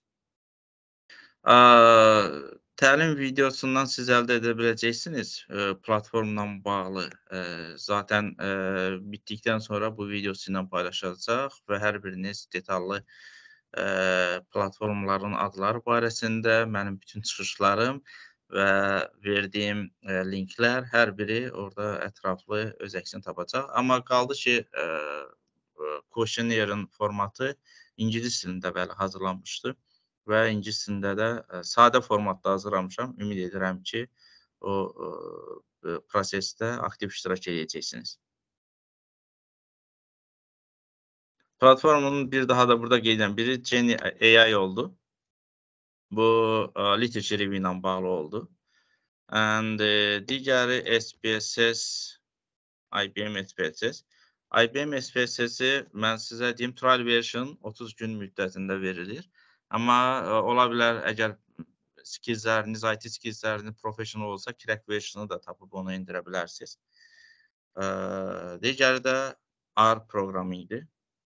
Təlim videosundan siz əldə edə biləcəksiniz platformla bağlı. Zaten bitdikdən sonra bu videosu ilə paylaşacaq və hər biriniz detallı platformların adları barəsində mənim bütün çıxışlarım və verdiyim linklər hər biri orada ətraflı öz əksini tapacaq. Amma qaldı ki, questionnaire-in formatı ingilis dilində bəli hazırlanmışdı. Və ingiliscəsində də sadə formatda hazırlamışam. Ümid edirəm ki, o prosesdə aktiv iştirak edəcəksiniz. Platformanın bir daha da burada qeyd edən biri Genie AI oldu. Bu literature review ilə bağlı oldu. And digəri SPSS, IBM SPSS. IBM SPSS-i mən sizə deyim, trial version 30 gün müddətində verilir. Amma ola bilər, əgər skillləriniz, IT skillləriniz professional olsa, crack versionu da tapıb onu indirə bilərsiniz. Digəri də R proqramingdir.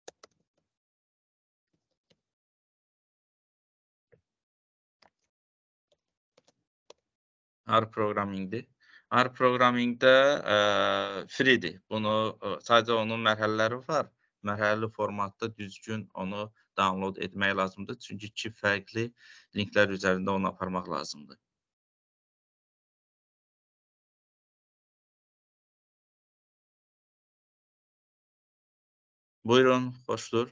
R proqramingdir. R proqramingdə free-dir. Bunu sadəcə onun mərhələləri var. Mərhələli formatda düzgün onu download etmək lazımdır. Çünki 2 fərqli linklər üzərində onu aparmaq lazımdır. Buyurun, xoşdur.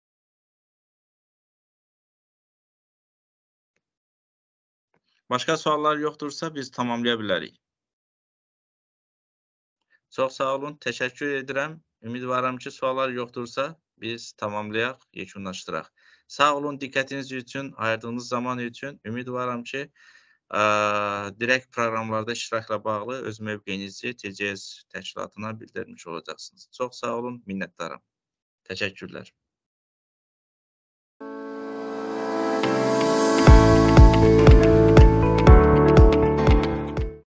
Başqa suallar yoxdursa biz tamamlaya bilərik. Çox sağ olun, təşəkkür edirəm. Ümidvaram ki, suallar yoxdursa biz tamamlayaq, yekunlaşdıraq. Sağ olun diqqətiniz üçün, ayırdığınız zaman üçün. Ümidvaram ki, direkt proqramlarda iştirakla bağlı öz mövqeyinizi TCS təşkilatına bildirmiş olacaqsınız. Çox sağ olun, minnətdaram. Təşəkkürlər.